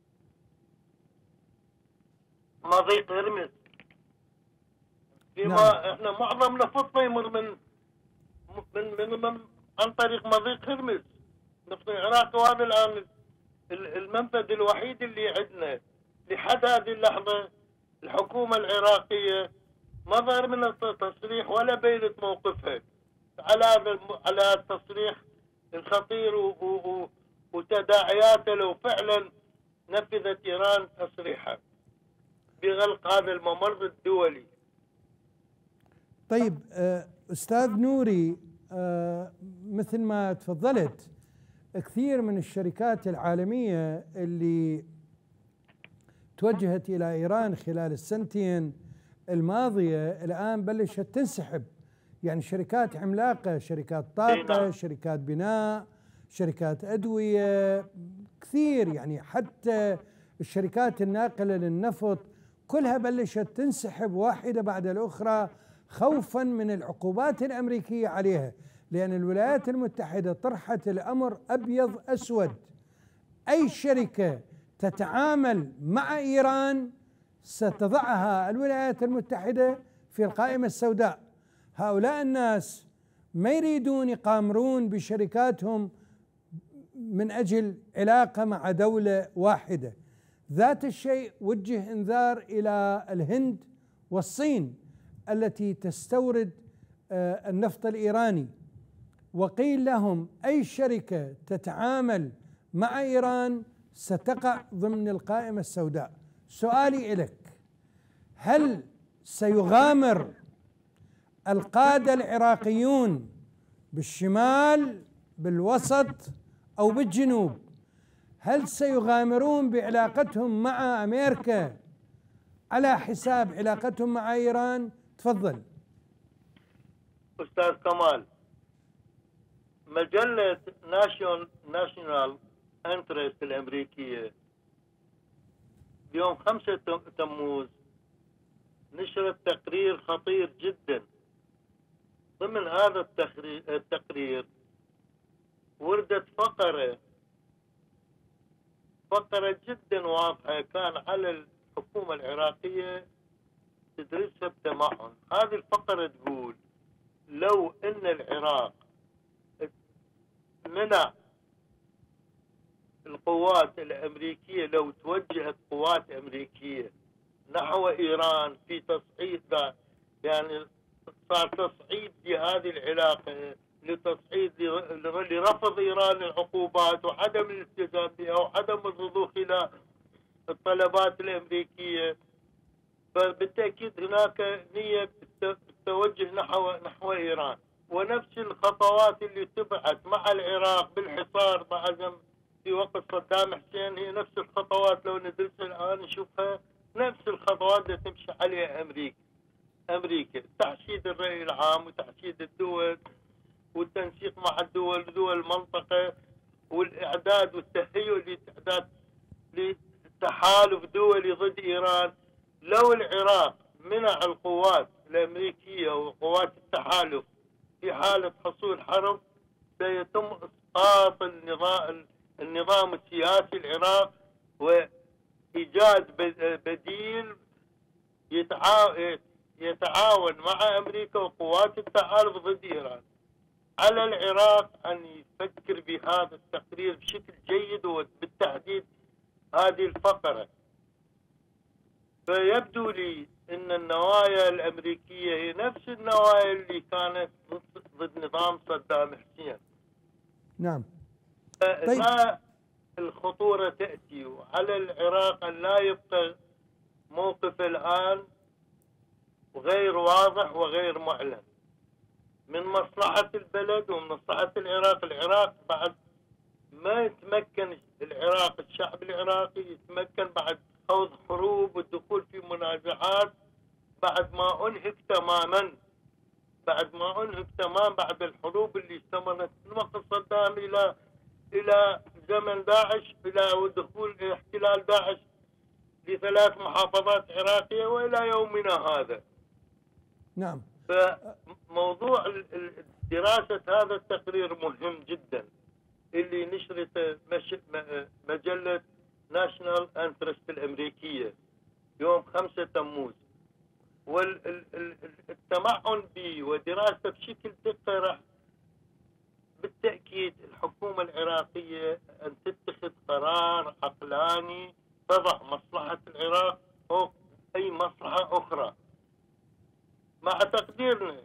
مضيق هرمز. فيما نعم. احنا معظم نفطنا يمر من من من, من عن طريق مضيق هرمز. نفط العراق وهذا الآن المنفذ الوحيد اللي عندنا. لحد هذه اللحظة الحكومة العراقية ما ظهر من التصريح ولا بينت موقفها على هذا على هذا التصريح الخطير وتداعياته لو فعلا نفذت إيران تصريحها بغلق هذا الممر الدولي. طيب أستاذ نوري، مثل ما تفضلت كثير من الشركات العالمية اللي توجهت إلى إيران خلال السنتين الماضية الآن بلشت تنسحب. يعني شركات عملاقة، شركات طاقة، شركات بناء، شركات أدوية، كثير يعني حتى الشركات الناقلة للنفط كلها بلشت تنسحب واحدة بعد الأخرى خوفا من العقوبات الأمريكية عليها، لأن الولايات المتحدة طرحت الأمر أبيض أسود. أي شركة تتعامل مع إيران ستضعها الولايات المتحدة في القائمة السوداء. هؤلاء الناس ما يريدون يقامرون بشركاتهم من أجل علاقة مع دولة واحدة. ذات الشيء وجه إنذار إلى الهند والصين التي تستورد النفط الإيراني، وقيل لهم أي شركة تتعامل مع إيران ستقع ضمن القائمة السوداء. سؤالي إليك، هل سيغامر القادة العراقيون بالشمال بالوسط أو بالجنوب، هل سيغامرون بعلاقتهم مع أمريكا على حساب علاقتهم مع إيران؟ تفضل. أستاذ كمال، مجلة ناشونال انترست الأمريكية بيوم خمسة تموز نشرت تقرير خطير جدا. ضمن هذا التقرير وردت فقرة فقرة جدا واضحة كان على الحكومة العراقية تدرسها بتمعن. هذه الفقرة تقول لو ان العراق منع القوات الامريكية، لو توجهت قوات امريكية نحو ايران في تصعيد، يعني صار تصعيد لهذه العلاقة لتصعيد لرفض ايران العقوبات وعدم الالتزام بها وعدم الرضوخ الى الطلبات الامريكيه، فبالتاكيد هناك نيه بالتوجه نحو نحو ايران. ونفس الخطوات اللي تبعت مع العراق بالحصار مع في وقت صدام حسين هي نفس الخطوات لو ندرسها الان نشوفها نفس الخطوات اللي تمشي عليها امريكا. امريكا تحشيد الراي العام وتحشيد الدول والتنسيق مع الدول دول المنطقه والاعداد والتهيؤ لاستعداد لتحالف دولي ضد ايران. لو العراق منع القوات الامريكيه وقوات التحالف في حاله حصول حرب سيتم اسقاط النظام النظام السياسي العراق وايجاد بديل يتعاون مع امريكا وقوات التحالف ضد ايران. على العراق ان يفكر بهذا التقرير بشكل جيد وبالتحديد هذه الفقره. فيبدو لي ان النوايا الامريكيه هي نفس النوايا اللي كانت ضد نظام صدام حسين. نعم. طيب. ما الخطوره تاتي على العراق ان لا يبقى موقف الان غير واضح وغير معلن من مصلحة البلد ومن مصلحة العراق. العراق بعد ما يتمكن العراق الشعب العراقي يتمكن بعد خوض حروب والدخول في منازعات بعد ما انهك تماما بعد ما انهك تماما بعد الحروب اللي استمرت من وقت صدام الى الى زمن داعش، الى دخول احتلال داعش لثلاث محافظات عراقية والى يومنا هذا. نعم. فموضوع دراسة هذا التقرير مهم جدا اللي نشرته مجلة ناشونال انترست الأمريكية يوم خمسة تموز، والتمعن به ودراسته بشكل دقة راح بالتأكيد الحكومة العراقية أن تتخذ قرار عقلاني تضع مصلحة العراق فوق أي مصلحة أخرى، مع تقديرنا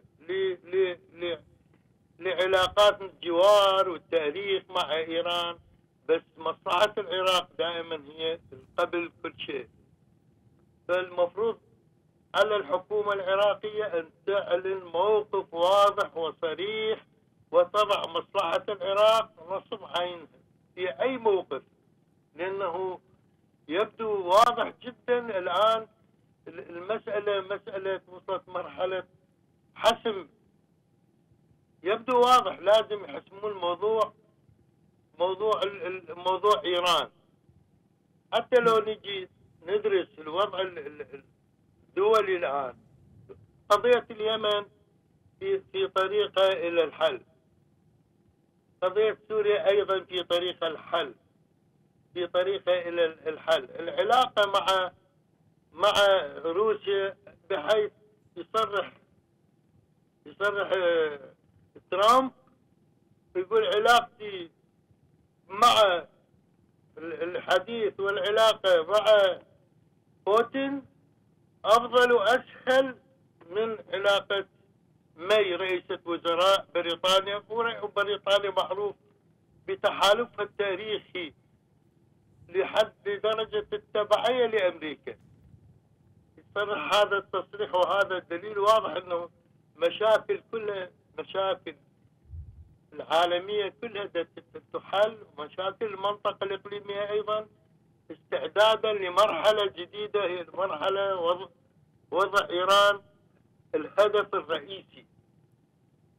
لعلاقات الجوار والتاريخ مع إيران، بس مصلحة العراق دائما هي قبل كل شيء. فالمفروض على الحكومة العراقية أن تعلن موقف واضح وصريح وتضع مصلحة العراق نصب عينها في أي موقف، لأنه يبدو واضح جدا الآن المسألة مسألة وصلت مرحلة حسم. يبدو واضح لازم يحسمون الموضوع، موضوع موضوع إيران. حتى لو نجي ندرس الوضع الدولي الآن، قضية اليمن في في طريقة إلى الحل، قضية سوريا أيضا في طريقة الحل في طريقة إلى الحل. العلاقة مع مع روسيا بحيث يصرح يصرح ترامب يقول علاقتي مع الحديث والعلاقة مع بوتين أفضل وأسهل من علاقة ماي رئيسة وزراء بريطانيا، وبريطانيا معروف بتحالفها التاريخي لحد درجة التبعية لأمريكا. يصرح هذا التصريح وهذا الدليل واضح أنه مشاكل كلها مشاكل العالمية كلها تحل، ومشاكل المنطقة الإقليمية أيضا استعدادا لمرحلة جديدة هي مرحلة وضع, وضع إيران الهدف الرئيسي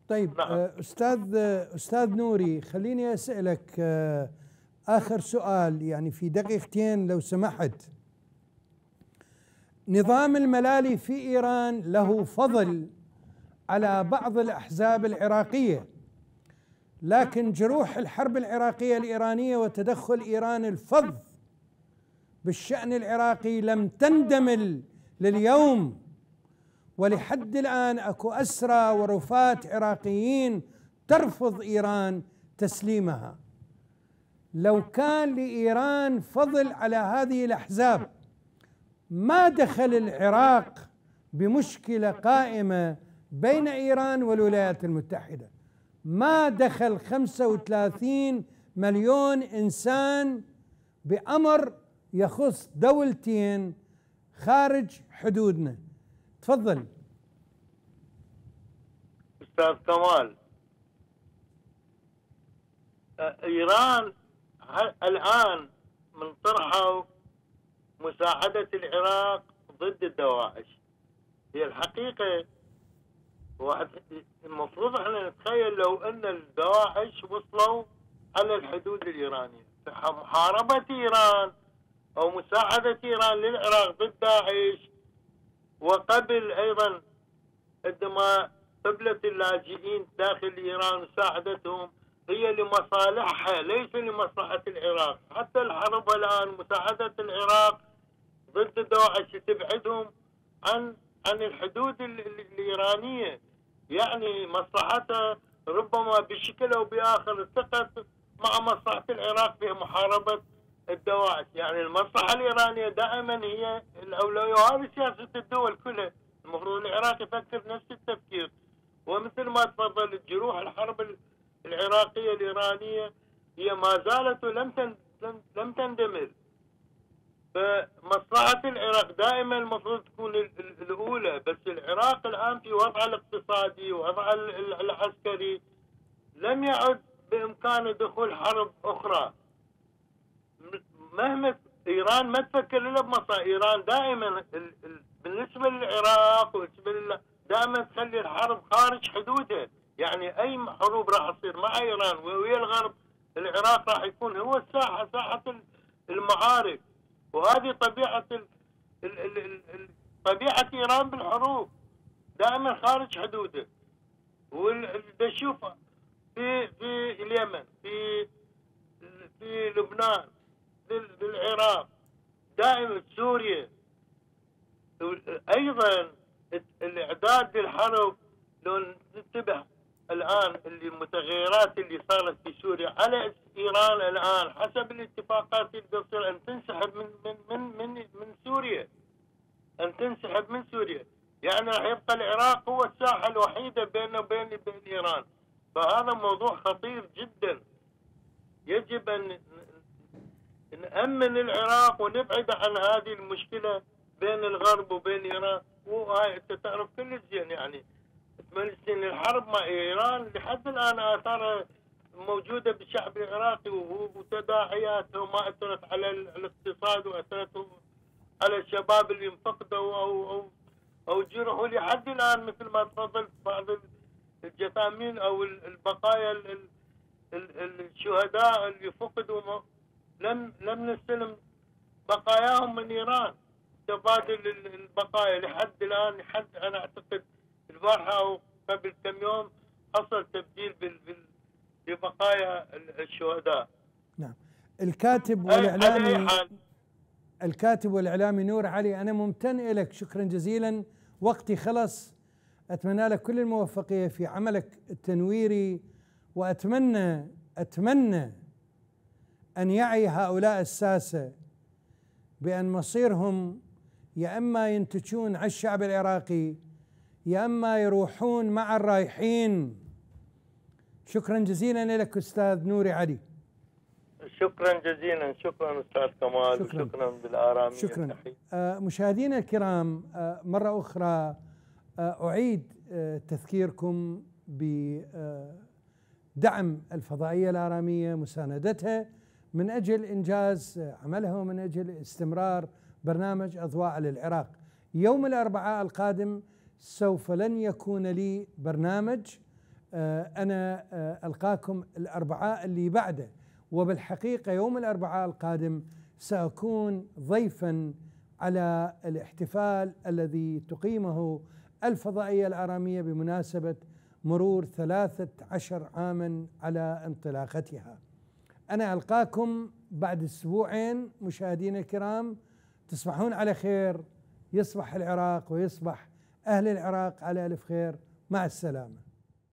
طيب نعم. أستاذ أستاذ نوري، خليني أسألك آخر سؤال يعني في دقيقتين لو سمحت. نظام الملالي في إيران له فضل على بعض الأحزاب العراقية، لكن جروح الحرب العراقية الإيرانية وتدخل إيران الفظ بالشأن العراقي لم تندمل لليوم، ولحد الآن أكو أسرى ورفات عراقيين ترفض إيران تسليمها. لو كان لإيران فضل على هذه الأحزاب ما دخل العراق بمشكلة قائمة بين إيران والولايات المتحدة، ما دخل خمسة وثلاثين مليون إنسان بأمر يخص دولتين خارج حدودنا. تفضل أستاذ كمال. إيران الآن من طرحه مساعدة العراق ضد الدواعش. هي الحقيقة واحد المفروض احنا نتخيل لو ان الدواعش وصلوا على الحدود الإيرانية، محاربة إيران أو مساعدة إيران للعراق ضد داعش، وقبل أيضا عندما قبلت اللاجئين داخل إيران وساعدتهم، هي لمصالحها ليس لمصلحة العراق. حتى الحرب الآن مساعدة العراق ضد داعش تبعدهم عن عن الحدود الإيرانية، يعني مصلحتها ربما بشكل أو بآخر التقت مع مصلحة العراق في محاربة الدواعش. يعني المصلحة الإيرانية دائما هي الأولوية، وهذه سياسة الدول كلها. المفروض العراق يفكر نفس التفكير. ومثل ما تفضل جروح الحرب العراقية الإيرانية هي ما زالت ولم لم تندمل. فمصلحة العراق دائما المفروض تكون الأولى، بس العراق الآن في وضعه الاقتصادي ووضعه العسكري لم يعد بإمكانه دخول حرب أخرى. مهما إيران ما تفكر إلا بمصلحة إيران دائما بالنسبة للعراق وبالنسبة دائما تخلي الحرب خارج حدودها. يعني أي حروب راح تصير مع إيران ويا الغرب، العراق راح يكون هو الساحة، ساحة المعارك. وهذه طبيعة ال ال ال ال طبيعة إيران بالحروب، دائما خارج حدوده. ونشوف في في اليمن، في في لبنان، بالعراق، دائما سوريا. أيضا الإعداد للحرب لو ننتبه الآن المتغيرات اللي صارت في سوريا على إيران الآن حسب الاتفاقات اللي تصير أن تنسحب من من من من, من سوريا، أن تنسحب من سوريا. يعني راح يبقى العراق هو الساحة الوحيدة بينه وبين بين إيران. فهذا موضوع خطير جدا. يجب أن نأمن العراق ونبعد عن هذه المشكلة بين الغرب وبين إيران. وهاي أنت تعرف كل زين يعني ثمان سنين الحرب مع إيران لحد الآن آثارها موجودة بالشعب العراقي وتداعياتها، وما أثرت على الاقتصاد وأثرت على الشباب اللي انفقدوا أو أو أو جرحوا لحد الآن. مثل ما تفضل بعض الجثامين أو البقايا الشهداء اللي فقدوا لم لم نستلم بقاياهم من إيران. تبادل البقايا لحد الآن، لحد أنا أعتقد البارحة أو قبل كم يوم حصل تبديل ببقايا الشهداء. نعم. الكاتب والإعلامي الكاتب والإعلامي نور علي، أنا ممتن لك، شكرا جزيلا. وقتي خلص. أتمنى لك كل الموفقية في عملك التنويري، وأتمنى أتمنى أن يعي هؤلاء الساسة بأن مصيرهم يا إما ينتجون على الشعب العراقي يا إما يروحون مع الرايحين. شكرا جزيلا لك أستاذ نوري علي. شكرا جزيلا. شكرا أستاذ كمال. شكرا, شكرا بالآرامية. شكرا. آه مشاهدينا الكرام، آه مرة أخرى آه أعيد آه تذكيركم بدعم الفضائية الآرامية، مساندتها من أجل إنجاز عملها ومن أجل استمرار برنامج أضواء للعراق. يوم الأربعاء القادم سوف لن يكون لي برنامج أنا ألقاكم الأربعاء اللي بعده، وبالحقيقة يوم الأربعاء القادم سأكون ضيفا على الاحتفال الذي تقيمه الفضائية الآرامية بمناسبة مرور ثلاثة عشر عاما على انطلاقتها. أنا ألقاكم بعد أسبوعين مشاهدينا الكرام، تصبحون على خير، يصبح العراق ويصبح أهل العراق على ألف خير، مع السلامة.